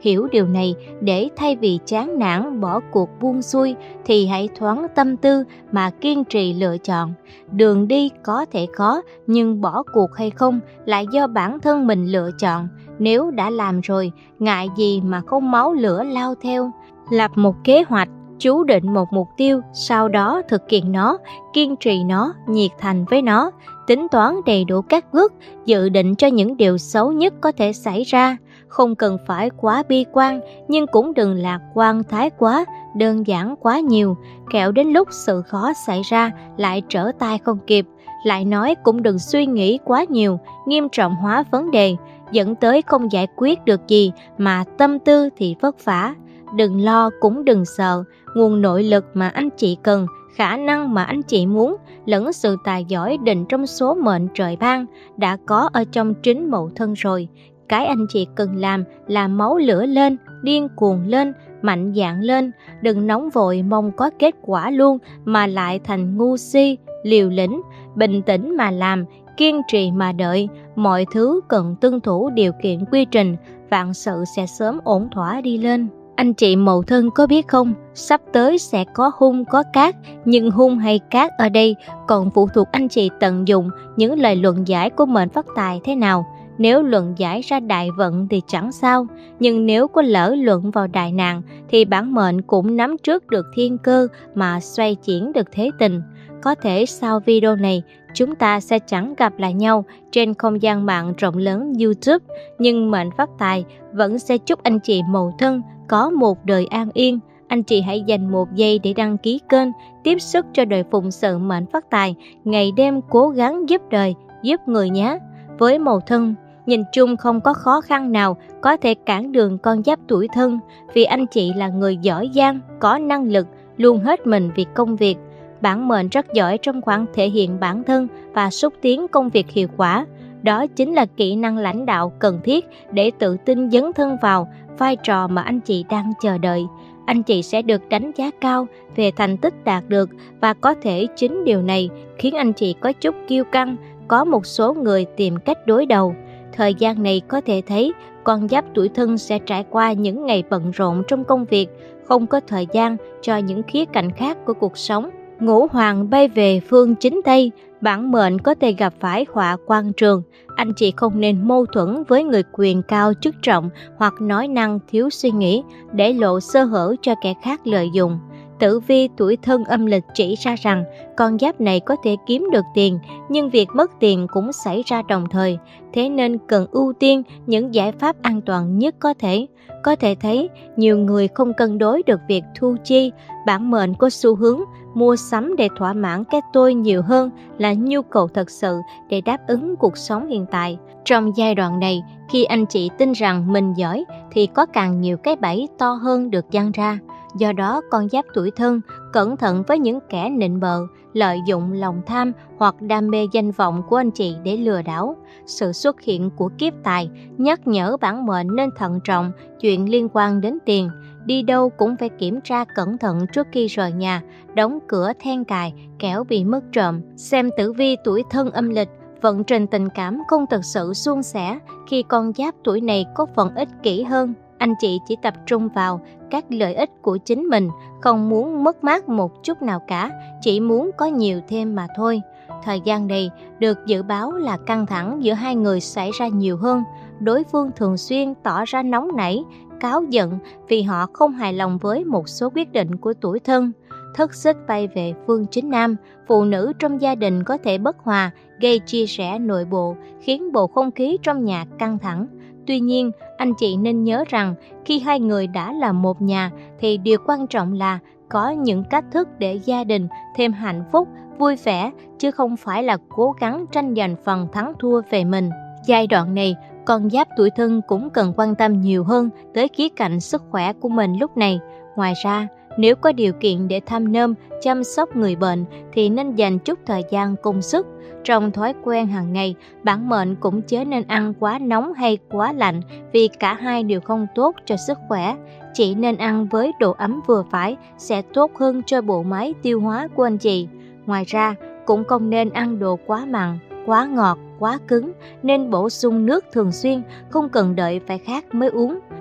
Speaker 1: Hiểu điều này để thay vì chán nản bỏ cuộc buông xuôi thì hãy thoáng tâm tư mà kiên trì lựa chọn. Đường đi có thể khó, nhưng bỏ cuộc hay không lại do bản thân mình lựa chọn. Nếu đã làm rồi, ngại gì mà không máu lửa lao theo. Lập một kế hoạch, chú định một mục tiêu, sau đó thực hiện nó, kiên trì nó, nhiệt thành với nó, tính toán đầy đủ các bước, dự định cho những điều xấu nhất có thể xảy ra. Không cần phải quá bi quan, nhưng cũng đừng lạc quan thái quá, đơn giản quá nhiều, kẻo đến lúc sự khó xảy ra lại trở tay không kịp. Lại nói cũng đừng suy nghĩ quá nhiều, nghiêm trọng hóa vấn đề, dẫn tới không giải quyết được gì mà tâm tư thì vất vả. Đừng lo cũng đừng sợ, nguồn nội lực mà anh chị cần, khả năng mà anh chị muốn, lẫn sự tài giỏi định trong số mệnh trời ban đã có ở trong chính Mậu Thân rồi. Cái anh chị cần làm là máu lửa lên, điên cuồng lên, mạnh dạn lên, đừng nóng vội mong có kết quả luôn mà lại thành ngu si, liều lĩnh. Bình tĩnh mà làm, kiên trì mà đợi, mọi thứ cần tuân thủ điều kiện quy trình, vạn sự sẽ sớm ổn thỏa đi lên. Anh chị Mậu Thân có biết không, sắp tới sẽ có hung có cát, nhưng hung hay cát ở đây còn phụ thuộc anh chị tận dụng những lời luận giải của mệnh phát tài thế nào. Nếu luận giải ra đại vận thì chẳng sao, nhưng nếu có lỡ luận vào đại nạn thì bản mệnh cũng nắm trước được thiên cơ mà xoay chuyển được thế tình. Có thể sau video này chúng ta sẽ chẳng gặp lại nhau trên không gian mạng rộng lớn YouTube, nhưng mệnh phát tài vẫn sẽ chúc anh chị Mậu Thân có một đời an yên. Anh chị hãy dành một giây để đăng ký kênh, tiếp sức cho đời phụng sự mệnh phát tài, ngày đêm cố gắng giúp đời, giúp người nhé. Với Mậu Thân, nhìn chung không có khó khăn nào có thể cản đường con giáp tuổi Thân, vì anh chị là người giỏi giang, có năng lực, luôn hết mình vì công việc. Bản mệnh rất giỏi trong khoản thể hiện bản thân và xúc tiến công việc hiệu quả. Đó chính là kỹ năng lãnh đạo cần thiết để tự tin dấn thân vào vai trò mà anh chị đang chờ đợi. Anh chị sẽ được đánh giá cao về thành tích đạt được, và có thể chính điều này khiến anh chị có chút kiêu căng, có một số người tìm cách đối đầu. Thời gian này có thể thấy con giáp tuổi Thân sẽ trải qua những ngày bận rộn trong công việc, không có thời gian cho những khía cạnh khác của cuộc sống. Ngũ hoàng bay về phương chính Tây, bản mệnh có thể gặp phải họa quan trường. Anh chị không nên mâu thuẫn với người quyền cao chức trọng hoặc nói năng thiếu suy nghĩ để lộ sơ hở cho kẻ khác lợi dụng. Tử vi tuổi Thân âm lịch chỉ ra rằng con giáp này có thể kiếm được tiền, nhưng việc mất tiền cũng xảy ra đồng thời, thế nên cần ưu tiên những giải pháp an toàn nhất có thể. Có thể thấy nhiều người không cân đối được việc thu chi, bản mệnh có xu hướng mua sắm để thỏa mãn cái tôi nhiều hơn là nhu cầu thật sự để đáp ứng cuộc sống hiện tại. Trong giai đoạn này, khi anh chị tin rằng mình giỏi thì có càng nhiều cái bẫy to hơn được giăng ra. Do đó, con giáp tuổi Thân cẩn thận với những kẻ nịnh bợ, lợi dụng lòng tham hoặc đam mê danh vọng của anh chị để lừa đảo. Sự xuất hiện của kiếp tài nhắc nhở bản mệnh nên thận trọng chuyện liên quan đến tiền. Đi đâu cũng phải kiểm tra cẩn thận trước khi rời nhà, đóng cửa then cài, kẻo bị mất trộm. Xem tử vi tuổi Thân âm lịch, vận trình tình cảm không thực sự suôn sẻ khi con giáp tuổi này có phần ích kỷ hơn. Anh chị chỉ tập trung vào các lợi ích của chính mình, không muốn mất mát một chút nào cả, chỉ muốn có nhiều thêm mà thôi. Thời gian này được dự báo là căng thẳng giữa hai người xảy ra nhiều hơn. Đối phương thường xuyên tỏ ra nóng nảy, cáu giận vì họ không hài lòng với một số quyết định của tuổi Thân. Thất xích bay về phương chính Nam, phụ nữ trong gia đình có thể bất hòa, gây chia rẽ nội bộ, khiến bầu không khí trong nhà căng thẳng. Tuy nhiên, anh chị nên nhớ rằng khi hai người đã là một nhà thì điều quan trọng là có những cách thức để gia đình thêm hạnh phúc, vui vẻ, chứ không phải là cố gắng tranh giành phần thắng thua về mình. Giai đoạn này, con giáp tuổi Thân cũng cần quan tâm nhiều hơn tới khía cạnh sức khỏe của mình lúc này. Ngoài ra, nếu có điều kiện để thăm nom, chăm sóc người bệnh thì nên dành chút thời gian công sức. Trong thói quen hàng ngày, bản mệnh cũng chớ nên ăn quá nóng hay quá lạnh, vì cả hai đều không tốt cho sức khỏe. Chỉ nên ăn với độ ấm vừa phải sẽ tốt hơn cho bộ máy tiêu hóa của anh chị. Ngoài ra, cũng không nên ăn đồ quá mặn, quá ngọt, quá cứng, nên bổ sung nước thường xuyên, không cần đợi phải khát mới uống.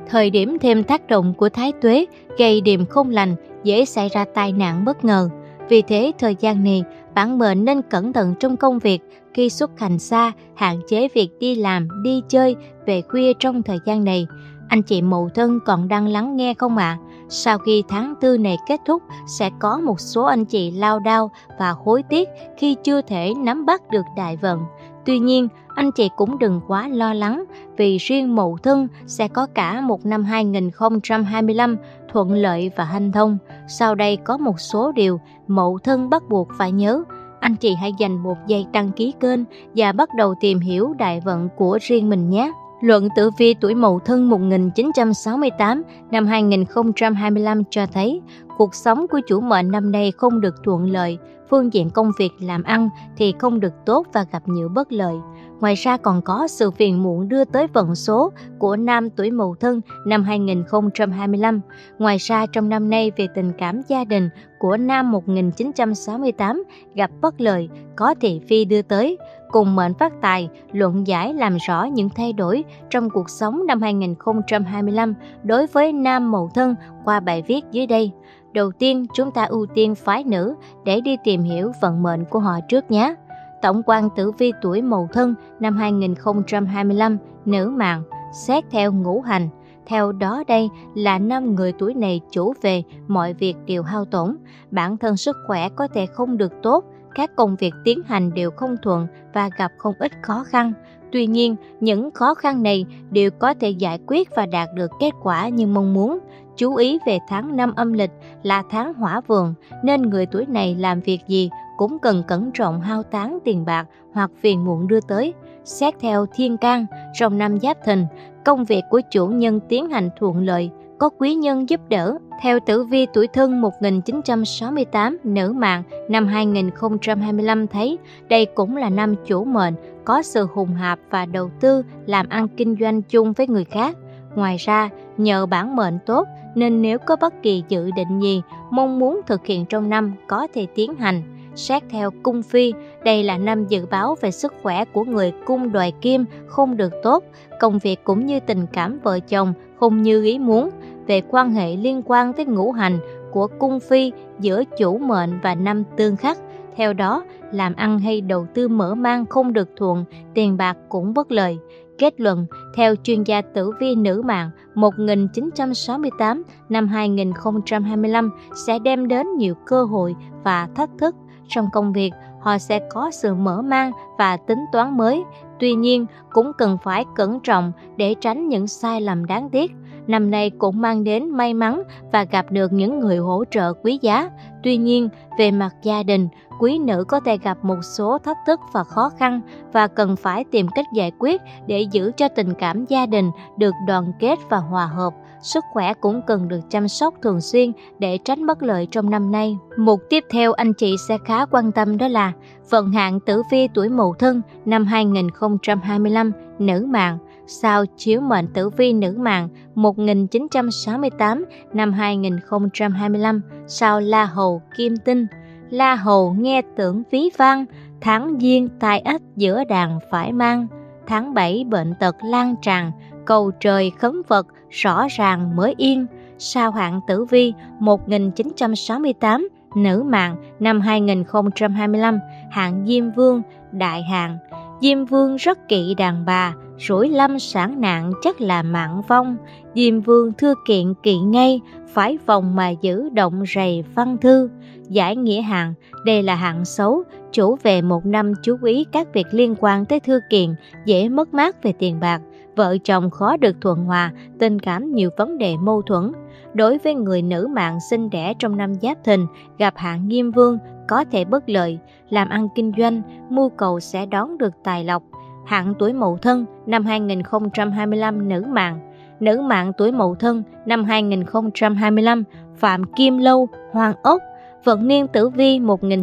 Speaker 1: Thời điểm thêm tác động của thái tuế gây điềm không lành, dễ xảy ra tai nạn bất ngờ. Vì thế thời gian này, bản mệnh nên cẩn thận trong công việc, khi xuất hành xa, hạn chế việc đi làm, đi chơi, về khuya trong thời gian này. Anh chị Mậu Thân còn đang lắng nghe không ạ? Sau khi tháng 4 này kết thúc, sẽ có một số anh chị lao đao và hối tiếc khi chưa thể nắm bắt được đại vận. Tuy nhiên, anh chị cũng đừng quá lo lắng, vì riêng Mậu Thân sẽ có cả một năm 2025 thuận lợi và hanh thông. Sau đây có một số điều Mậu Thân bắt buộc phải nhớ. Anh chị hãy dành một giây đăng ký kênh và bắt đầu tìm hiểu đại vận của riêng mình nhé. Luận tử vi tuổi Mậu Thân 1968 năm 2025 cho thấy cuộc sống của chủ mệnh năm nay không được thuận lợi, phương diện công việc làm ăn thì không được tốt và gặp nhiều bất lợi. Ngoài ra còn có sự phiền muộn đưa tới vận số của nam tuổi Mậu Thân năm 2025. Ngoài ra trong năm nay về tình cảm gia đình của nam 1968 gặp bất lợi, có thị phi đưa tới. Cùng mệnh phát tài, luận giải làm rõ những thay đổi trong cuộc sống năm 2025 đối với nam Mậu Thân qua bài viết dưới đây. Đầu tiên, chúng ta ưu tiên phái nữ để đi tìm hiểu vận mệnh của họ trước nhé. Tổng quan tử vi tuổi Mậu Thân năm 2025, nữ mạng, xét theo ngũ hành. Theo đó đây là năm người tuổi này chủ về mọi việc đều hao tổn, bản thân sức khỏe có thể không được tốt, các công việc tiến hành đều không thuận và gặp không ít khó khăn. Tuy nhiên, những khó khăn này đều có thể giải quyết và đạt được kết quả như mong muốn. Chú ý về tháng 5 âm lịch là tháng hỏa vượng, nên người tuổi này làm việc gì cũng cần cẩn trọng hao tán tiền bạc hoặc phiền muộn đưa tới. Xét theo thiên can, trong năm Giáp Thìn, công việc của chủ nhân tiến hành thuận lợi, có quý nhân giúp đỡ. Theo tử vi tuổi Thân 1968, nữ mạng năm 2025 thấy đây cũng là năm chủ mệnh có sự hùng hạp và đầu tư làm ăn kinh doanh chung với người khác. Ngoài ra, nhờ bản mệnh tốt nên nếu có bất kỳ dự định gì mong muốn thực hiện trong năm có thể tiến hành. Xét theo cung phi, đây là năm dự báo về sức khỏe của người cung đoài kim không được tốt, công việc cũng như tình cảm vợ chồng không như ý muốn. Về quan hệ liên quan tới ngũ hành của cung phi giữa chủ mệnh và năm tương khắc, theo đó làm ăn hay đầu tư mở mang không được thuận, tiền bạc cũng bất lợi. Kết luận, theo chuyên gia tử vi nữ mạng 1968 năm 2025 sẽ đem đến nhiều cơ hội và thách thức. Trong công việc, họ sẽ có sự mở mang và tính toán mới. Tuy nhiên, cũng cần phải cẩn trọng để tránh những sai lầm đáng tiếc. Năm nay cũng mang đến may mắn và gặp được những người hỗ trợ quý giá. Tuy nhiên, về mặt gia đình, quý nữ có thể gặp một số thách thức và khó khăn và cần phải tìm cách giải quyết để giữ cho tình cảm gia đình được đoàn kết và hòa hợp. Sức khỏe cũng cần được chăm sóc thường xuyên để tránh bất lợi trong năm nay. Mục tiếp theo anh chị sẽ khá quan tâm đó là vận hạn tử vi tuổi Mậu Thân năm 2025, nữ mạng. Sao chiếu mệnh tử vi nữ mạng 1968 năm 2025, sao La Hầu Kim Tinh. La Hầu nghe tưởng ví van, tháng Giêng tai ách giữa đàn phải mang. Tháng 7 bệnh tật lan tràn, cầu trời khấn Phật rõ ràng mới yên. Sao hạn tử vi 1968, nữ mạng năm 2025, hạn Diêm Vương, đại hạn. Diêm Vương rất kỵ đàn bà, rủi lâm sản nạn chắc là mạng vong. Diêm Vương thưa kiện kỵ ngay, phải vòng mà giữ động rầy văn thư. Giải nghĩa hạn, đây là hạn xấu, chủ về một năm chú ý các việc liên quan tới thư kiện, dễ mất mát về tiền bạc. Vợ chồng khó được thuận hòa, tình cảm nhiều vấn đề mâu thuẫn. Đối với người nữ mạng sinh đẻ trong năm Giáp Thìn, gặp hạn Diêm Vương có thể bất lợi, làm ăn kinh doanh, mưu cầu sẽ đón được tài lộc. Hạn tuổi Mậu Thân năm 2025, nữ mạng. Nữ mạng tuổi Mậu Thân năm 2025, Phạm Kim Lâu, Hoàng Ốc. Vận niên tử vi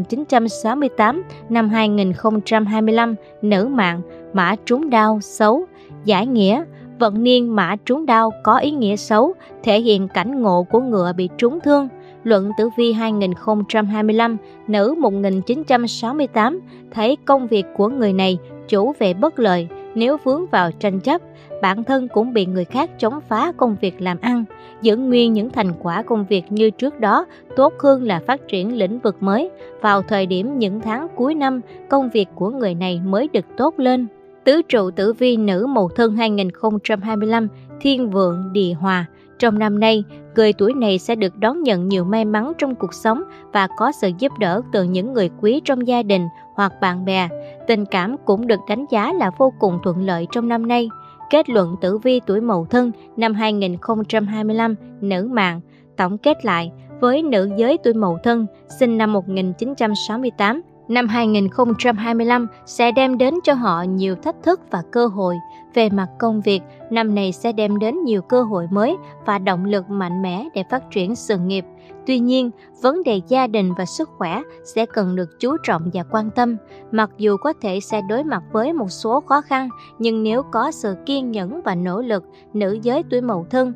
Speaker 1: 1968 năm 2025, nữ mạng, mã trúng đao, xấu. Giải nghĩa, vận niên mã trúng đao có ý nghĩa xấu, thể hiện cảnh ngộ của ngựa bị trúng thương. Luận tử vi 2025, nữ 1968 thấy công việc của người này chủ về bất lợi, Nếu vướng vào tranh chấp, bản thân cũng bị người khác chống phá công việc làm ăn. Giữ nguyên những thành quả công việc như trước đó tốt hơn là phát triển lĩnh vực mới. Vào thời điểm những tháng cuối năm, công việc của người này mới được tốt lên. Tứ trụ tử vi nữ Mậu Thân 2025, Thiên Vượng Địa Hòa. Trong năm nay, người tuổi này sẽ được đón nhận nhiều may mắn trong cuộc sống và có sự giúp đỡ từ những người quý trong gia đình hoặc bạn bè. Tình cảm cũng được đánh giá là vô cùng thuận lợi trong năm nay. Kết luận tử vi tuổi Mậu Thân năm 2025, nữ mạng. Tổng kết lại, với nữ giới tuổi Mậu Thân sinh năm 1968, năm 2025 sẽ đem đến cho họ nhiều thách thức và cơ hội. Về mặt công việc, năm này sẽ đem đến nhiều cơ hội mới và động lực mạnh mẽ để phát triển sự nghiệp. Tuy nhiên, vấn đề gia đình và sức khỏe sẽ cần được chú trọng và quan tâm. Mặc dù có thể sẽ đối mặt với một số khó khăn, nhưng nếu có sự kiên nhẫn và nỗ lực, nữ giới tuổi Mậu Thân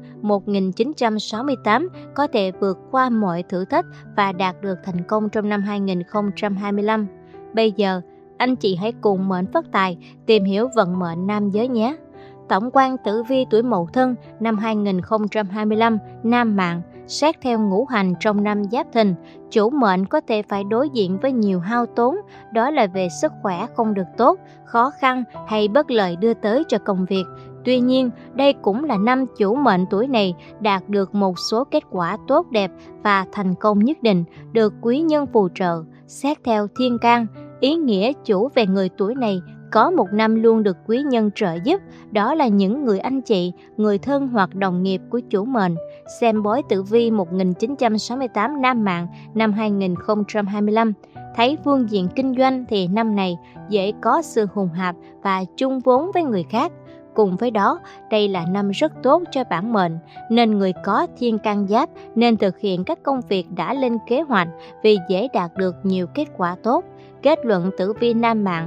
Speaker 1: 1968 có thể vượt qua mọi thử thách và đạt được thành công trong năm 2025. Bây giờ, anh chị hãy cùng mệnh phát tài tìm hiểu vận mệnh nam giới nhé. Tổng quan tử vi tuổi Mậu Thân năm 2025, nam mạng. Xét theo ngũ hành trong năm Giáp Thìn, chủ mệnh có thể phải đối diện với nhiều hao tốn, đó là về sức khỏe không được tốt, khó khăn hay bất lợi đưa tới cho công việc. Tuy nhiên, đây cũng là năm chủ mệnh tuổi này đạt được một số kết quả tốt đẹp và thành công nhất định, được quý nhân phù trợ. Xét theo thiên can, ý nghĩa chủ về người tuổi này có một năm luôn được quý nhân trợ giúp, đó là những người anh chị, người thân hoặc đồng nghiệp của chủ mệnh. Xem bói tử vi 1968 nam mạng năm 2025, thấy phương diện kinh doanh thì năm này dễ có sự hùng hạp và chung vốn với người khác. Cùng với đó, đây là năm rất tốt cho bản mệnh, nên người có thiên can giáp nên thực hiện các công việc đã lên kế hoạch vì dễ đạt được nhiều kết quả tốt. Kết luận tử vi nam mạng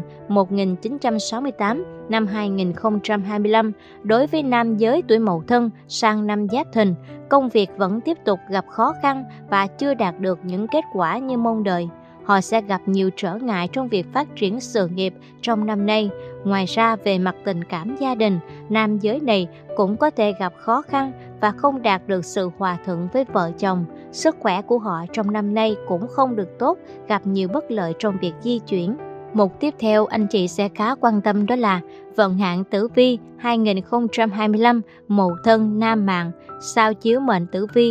Speaker 1: 1968 năm 2025, đối với nam giới tuổi Mậu Thân sang năm Giáp Thìn, công việc vẫn tiếp tục gặp khó khăn và chưa đạt được những kết quả như mong đợi. Họ sẽ gặp nhiều trở ngại trong việc phát triển sự nghiệp trong năm nay. Ngoài ra, về mặt tình cảm gia đình, nam giới này cũng có thể gặp khó khăn và không đạt được sự hòa thuận với vợ chồng. Sức khỏe của họ trong năm nay cũng không được tốt, gặp nhiều bất lợi trong việc di chuyển. Mục tiếp theo anh chị sẽ khá quan tâm đó là vận hạn tử vi 2025 Mậu Thân nam mạng. Sao chiếu mệnh tử vi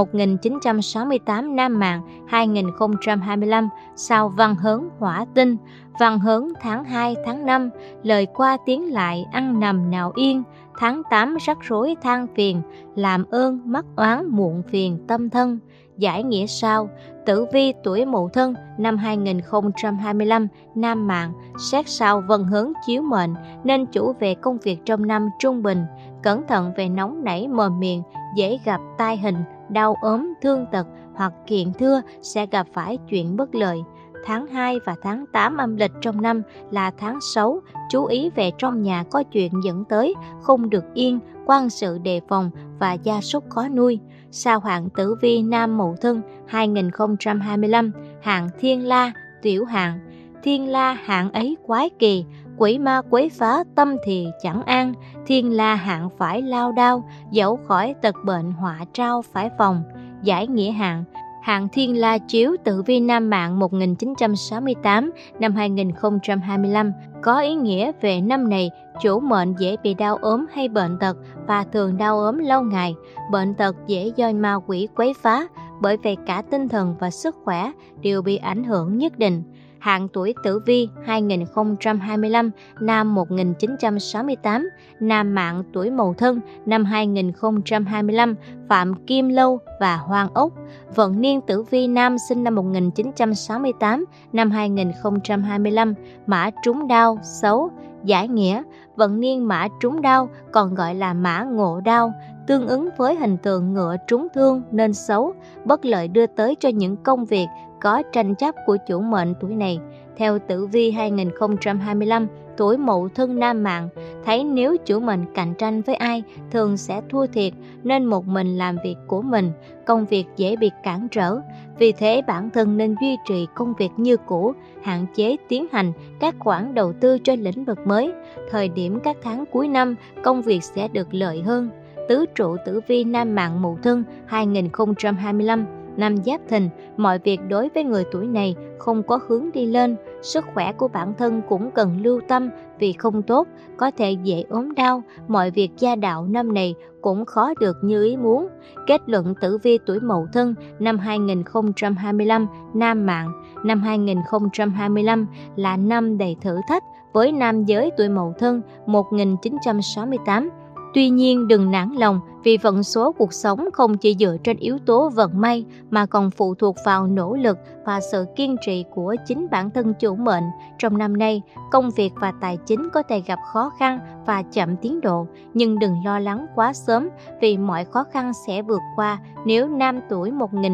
Speaker 1: 1968 nam mạng 2025, sao Văn Hớn hỏa tinh. Văn Hớn tháng 2 tháng 5, lời qua tiếng lại ăn nằm nào yên. Tháng 8 rắc rối than phiền, làm ơn mắc oán muộn phiền tâm thân. Giải nghĩa sao? Tử vi tuổi Mậu Thân năm 2025 nam mạng, xét sao Vân Hớn chiếu mệnh nên chủ về công việc trong năm trung bình, cẩn thận về nóng nảy mồm miệng, dễ gặp tai hình, đau ốm, thương tật hoặc kiện thưa, sẽ gặp phải chuyện bất lợi. Tháng 2 và tháng 8 âm lịch trong năm là tháng xấu, chú ý về trong nhà có chuyện dẫn tới, không được yên, quan sự đề phòng và gia súc khó nuôi. Sao hạn tử vi nam Mậu Thân 2025, hạn Thiên La, tiểu hạn. Thiên La hạn ấy quái kỳ, quỷ ma quấy phá tâm thì chẳng an. Thiên La hạn phải lao đao, dẫu khỏi tật bệnh họa trao phải phòng. Giải nghĩa hạn. Hạn Thiên La chiếu tử vi nam mạng 1968 năm 2025 có ý nghĩa về năm này chủ mệnh dễ bị đau ốm hay bệnh tật và thường đau ốm lâu ngày. Bệnh tật dễ do ma quỷ quấy phá, bởi vậy cả tinh thần và sức khỏe đều bị ảnh hưởng nhất định. Hạn tuổi tử vi 2025 nam 1968, nam mạng tuổi Mậu Thân năm 2025, Phạm Kim Lâu và Hoang Ốc. Vận niên tử vi nam sinh năm 1968, năm 2025, mã trúng đao, xấu. Giải nghĩa, vận niên mã trúng đao còn gọi là mã ngộ đao, tương ứng với hình tượng ngựa trúng thương nên xấu, bất lợi đưa tới cho những công việc có tranh chấp của chủ mệnh tuổi này. Theo tử vi 2025, tuổi Mậu Thân nam mạng, thấy nếu chủ mệnh cạnh tranh với ai thường sẽ thua thiệt, nên một mình làm việc của mình, công việc dễ bị cản trở. Vì thế bản thân nên duy trì công việc như cũ, hạn chế tiến hành các khoản đầu tư cho lĩnh vực mới. Thời điểm các tháng cuối năm, công việc sẽ được lợi hơn. Tứ trụ tử vi nam mạng Mậu Thân 2025, năm Giáp Thìn, mọi việc đối với người tuổi này không có hướng đi lên. Sức khỏe của bản thân cũng cần lưu tâm vì không tốt, có thể dễ ốm đau. Mọi việc gia đạo năm này cũng khó được như ý muốn. Kết luận tử vi tuổi Mậu Thân năm 2025 nam mạng. Năm 2025 là năm đầy thử thách với nam giới tuổi Mậu Thân 1968. Tuy nhiên đừng nản lòng vì vận số cuộc sống không chỉ dựa trên yếu tố vận may mà còn phụ thuộc vào nỗ lực và sự kiên trì của chính bản thân chủ mệnh. Trong năm nay, công việc và tài chính có thể gặp khó khăn và chậm tiến độ, nhưng đừng lo lắng quá sớm vì mọi khó khăn sẽ vượt qua nếu nam tuổi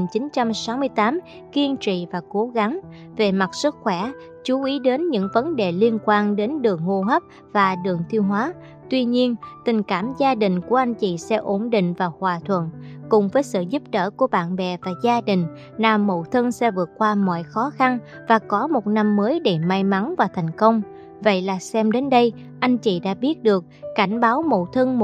Speaker 1: 1968 kiên trì và cố gắng. Về mặt sức khỏe, chú ý đến những vấn đề liên quan đến đường hô hấp và đường tiêu hóa. Tuy nhiên, tình cảm gia đình của anh chị sẽ ổn định và hòa thuận. Cùng với sự giúp đỡ của bạn bè và gia đình, nam Mậu Thân sẽ vượt qua mọi khó khăn và có một năm mới đầy may mắn và thành công. Vậy là xem đến đây, anh chị đã biết được cảnh báo Mậu Thân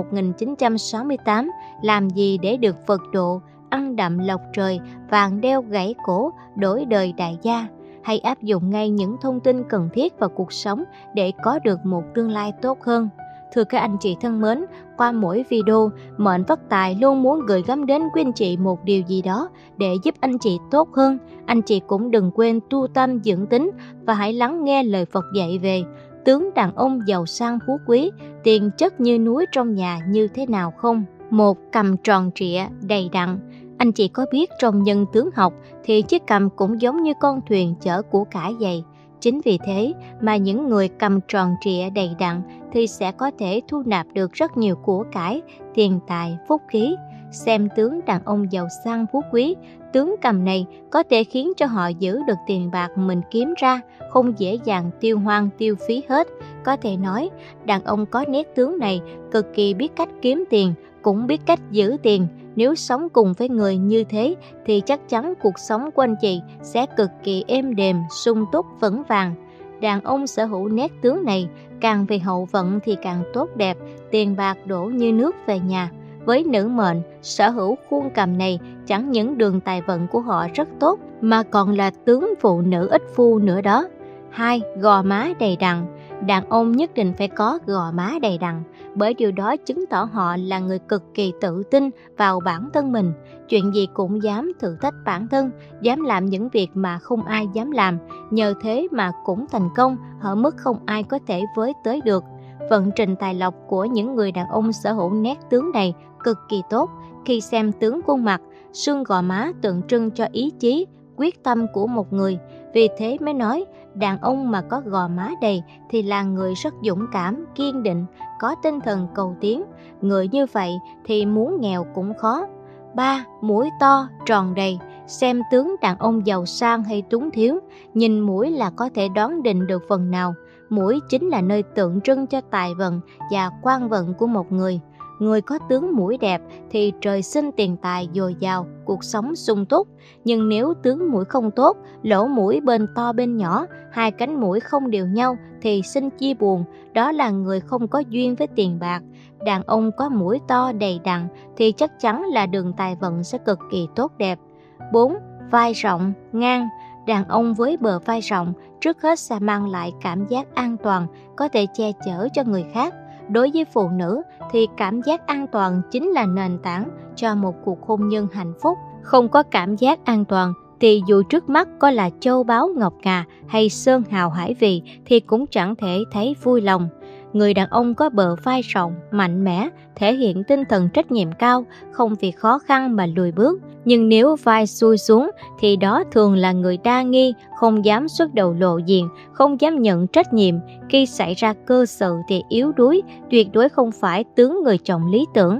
Speaker 1: 1968 làm gì để được Phật độ, ăn đậm lộc trời, vàng đeo gãy cổ, đổi đời đại gia. Hãy áp dụng ngay những thông tin cần thiết vào cuộc sống để có được một tương lai tốt hơn. Thưa các anh chị thân mến, qua mỗi video, Mệnh Phát Tài luôn muốn gửi gắm đến quý anh chị một điều gì đó để giúp anh chị tốt hơn. Anh chị cũng đừng quên tu tâm dưỡng tính và hãy lắng nghe lời Phật dạy về tướng đàn ông giàu sang phú quý, tiền chất như núi trong nhà như thế nào không? 1. Cầm tròn trịa, đầy đặn. Anh chị có biết trong nhân tướng học thì chiếc cầm cũng giống như con thuyền chở của cải vậy. Chính vì thế mà những người cầm tròn trịa đầy đặn thì sẽ có thể thu nạp được rất nhiều của cải, tiền tài, phúc khí. Xem tướng đàn ông giàu sang phú quý, tướng cầm này có thể khiến cho họ giữ được tiền bạc mình kiếm ra, không dễ dàng tiêu hoang tiêu phí hết. Có thể nói, đàn ông có nét tướng này cực kỳ biết cách kiếm tiền, cũng biết cách giữ tiền. Nếu sống cùng với người như thế thì chắc chắn cuộc sống của anh chị sẽ cực kỳ êm đềm, sung túc, vững vàng. Đàn ông sở hữu nét tướng này, càng về hậu vận thì càng tốt đẹp, tiền bạc đổ như nước về nhà. Với nữ mệnh, sở hữu khuôn cầm này chẳng những đường tài vận của họ rất tốt mà còn là tướng phụ nữ ít phu nữa đó. 2. Gò má đầy đặn. Đàn ông nhất định phải có gò má đầy đặn, bởi điều đó chứng tỏ họ là người cực kỳ tự tin vào bản thân mình. Chuyện gì cũng dám thử thách bản thân, dám làm những việc mà không ai dám làm. Nhờ thế mà cũng thành công ở mức không ai có thể với tới được. Vận trình tài lộc của những người đàn ông sở hữu nét tướng này cực kỳ tốt. Khi xem tướng khuôn mặt, xương gò má tượng trưng cho ý chí, quyết tâm của một người. Vì thế mới nói, đàn ông mà có gò má đầy thì là người rất dũng cảm, kiên định, có tinh thần cầu tiến. Người như vậy thì muốn nghèo cũng khó. 3. Mũi to, tròn đầy. Xem tướng đàn ông giàu sang hay túng thiếu, nhìn mũi là có thể đoán định được phần nào. Mũi chính là nơi tượng trưng cho tài vận và quan vận của một người. Người có tướng mũi đẹp thì trời sinh tiền tài dồi dào, cuộc sống sung túc. Nhưng nếu tướng mũi không tốt, lỗ mũi bên to bên nhỏ, hai cánh mũi không đều nhau thì sinh chia buồn, đó là người không có duyên với tiền bạc. Đàn ông có mũi to đầy đặn thì chắc chắn là đường tài vận sẽ cực kỳ tốt đẹp. 4. Vai rộng, ngang. Đàn ông với bờ vai rộng trước hết sẽ mang lại cảm giác an toàn, có thể che chở cho người khác. Đối với phụ nữ thì cảm giác an toàn chính là nền tảng cho một cuộc hôn nhân hạnh phúc. Không có cảm giác an toàn thì dù trước mắt có là châu báu ngọc ngà hay sơn hào hải vị thì cũng chẳng thể thấy vui lòng. Người đàn ông có bờ vai rộng, mạnh mẽ, thể hiện tinh thần trách nhiệm cao, không vì khó khăn mà lùi bước. Nhưng nếu vai xuôi xuống thì đó thường là người đa nghi, không dám xuất đầu lộ diện, không dám nhận trách nhiệm. Khi xảy ra cơ sự thì yếu đuối, tuyệt đối không phải tướng người chồng lý tưởng.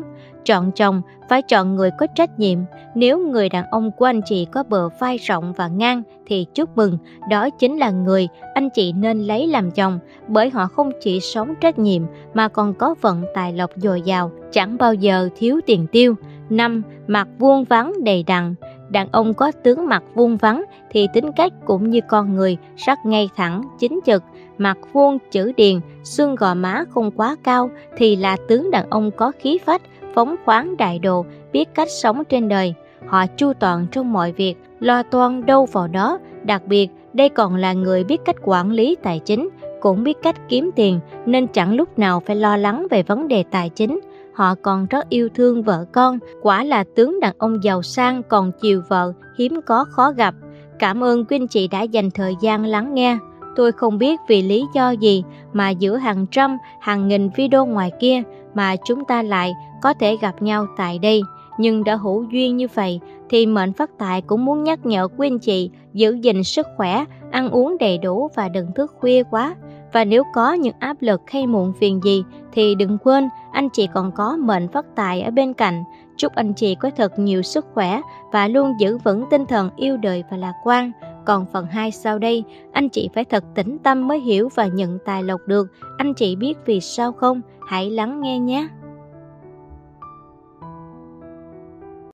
Speaker 1: chọn chồng phải chọn người có trách nhiệm. Nếu người đàn ông của anh chị có bờ vai rộng và ngang thì chúc mừng, đó chính là người anh chị nên lấy làm chồng, bởi họ không chỉ sống trách nhiệm mà còn có vận tài lộc dồi dào, chẳng bao giờ thiếu tiền tiêu. 5. Mặt vuông vắn đầy đặn. Đàn ông có tướng mặt vuông vắn thì tính cách cũng như con người, rất ngay thẳng, chính trực. Mặt vuông chữ điền, xương gò má không quá cao thì là tướng đàn ông có khí phách, phóng khoáng đại độ, biết cách sống trên đời. Họ chu toàn trong mọi việc, lo toan đâu vào đó. Đặc biệt, đây còn là người biết cách quản lý tài chính, cũng biết cách kiếm tiền, nên chẳng lúc nào phải lo lắng về vấn đề tài chính. Họ còn rất yêu thương vợ con, quả là tướng đàn ông giàu sang còn chiều vợ, hiếm có khó gặp. Cảm ơn quý anh chị đã dành thời gian lắng nghe. Tôi không biết vì lý do gì mà giữa hàng trăm, hàng nghìn video ngoài kia mà chúng ta lại có thể gặp nhau tại đây. Nhưng đã hữu duyên như vậy thì mệnh phát tài cũng muốn nhắc nhở quý anh chị giữ gìn sức khỏe, ăn uống đầy đủ và đừng thức khuya quá. Và nếu có những áp lực hay muộn phiền gì thì đừng quên anh chị còn có mệnh phát tài ở bên cạnh. Chúc anh chị có thật nhiều sức khỏe và luôn giữ vững tinh thần yêu đời và lạc quan. Còn phần 2 sau đây, anh chị phải thật tĩnh tâm mới hiểu và nhận tài lộc được. Anh chị biết vì sao không? Hãy lắng nghe nhé!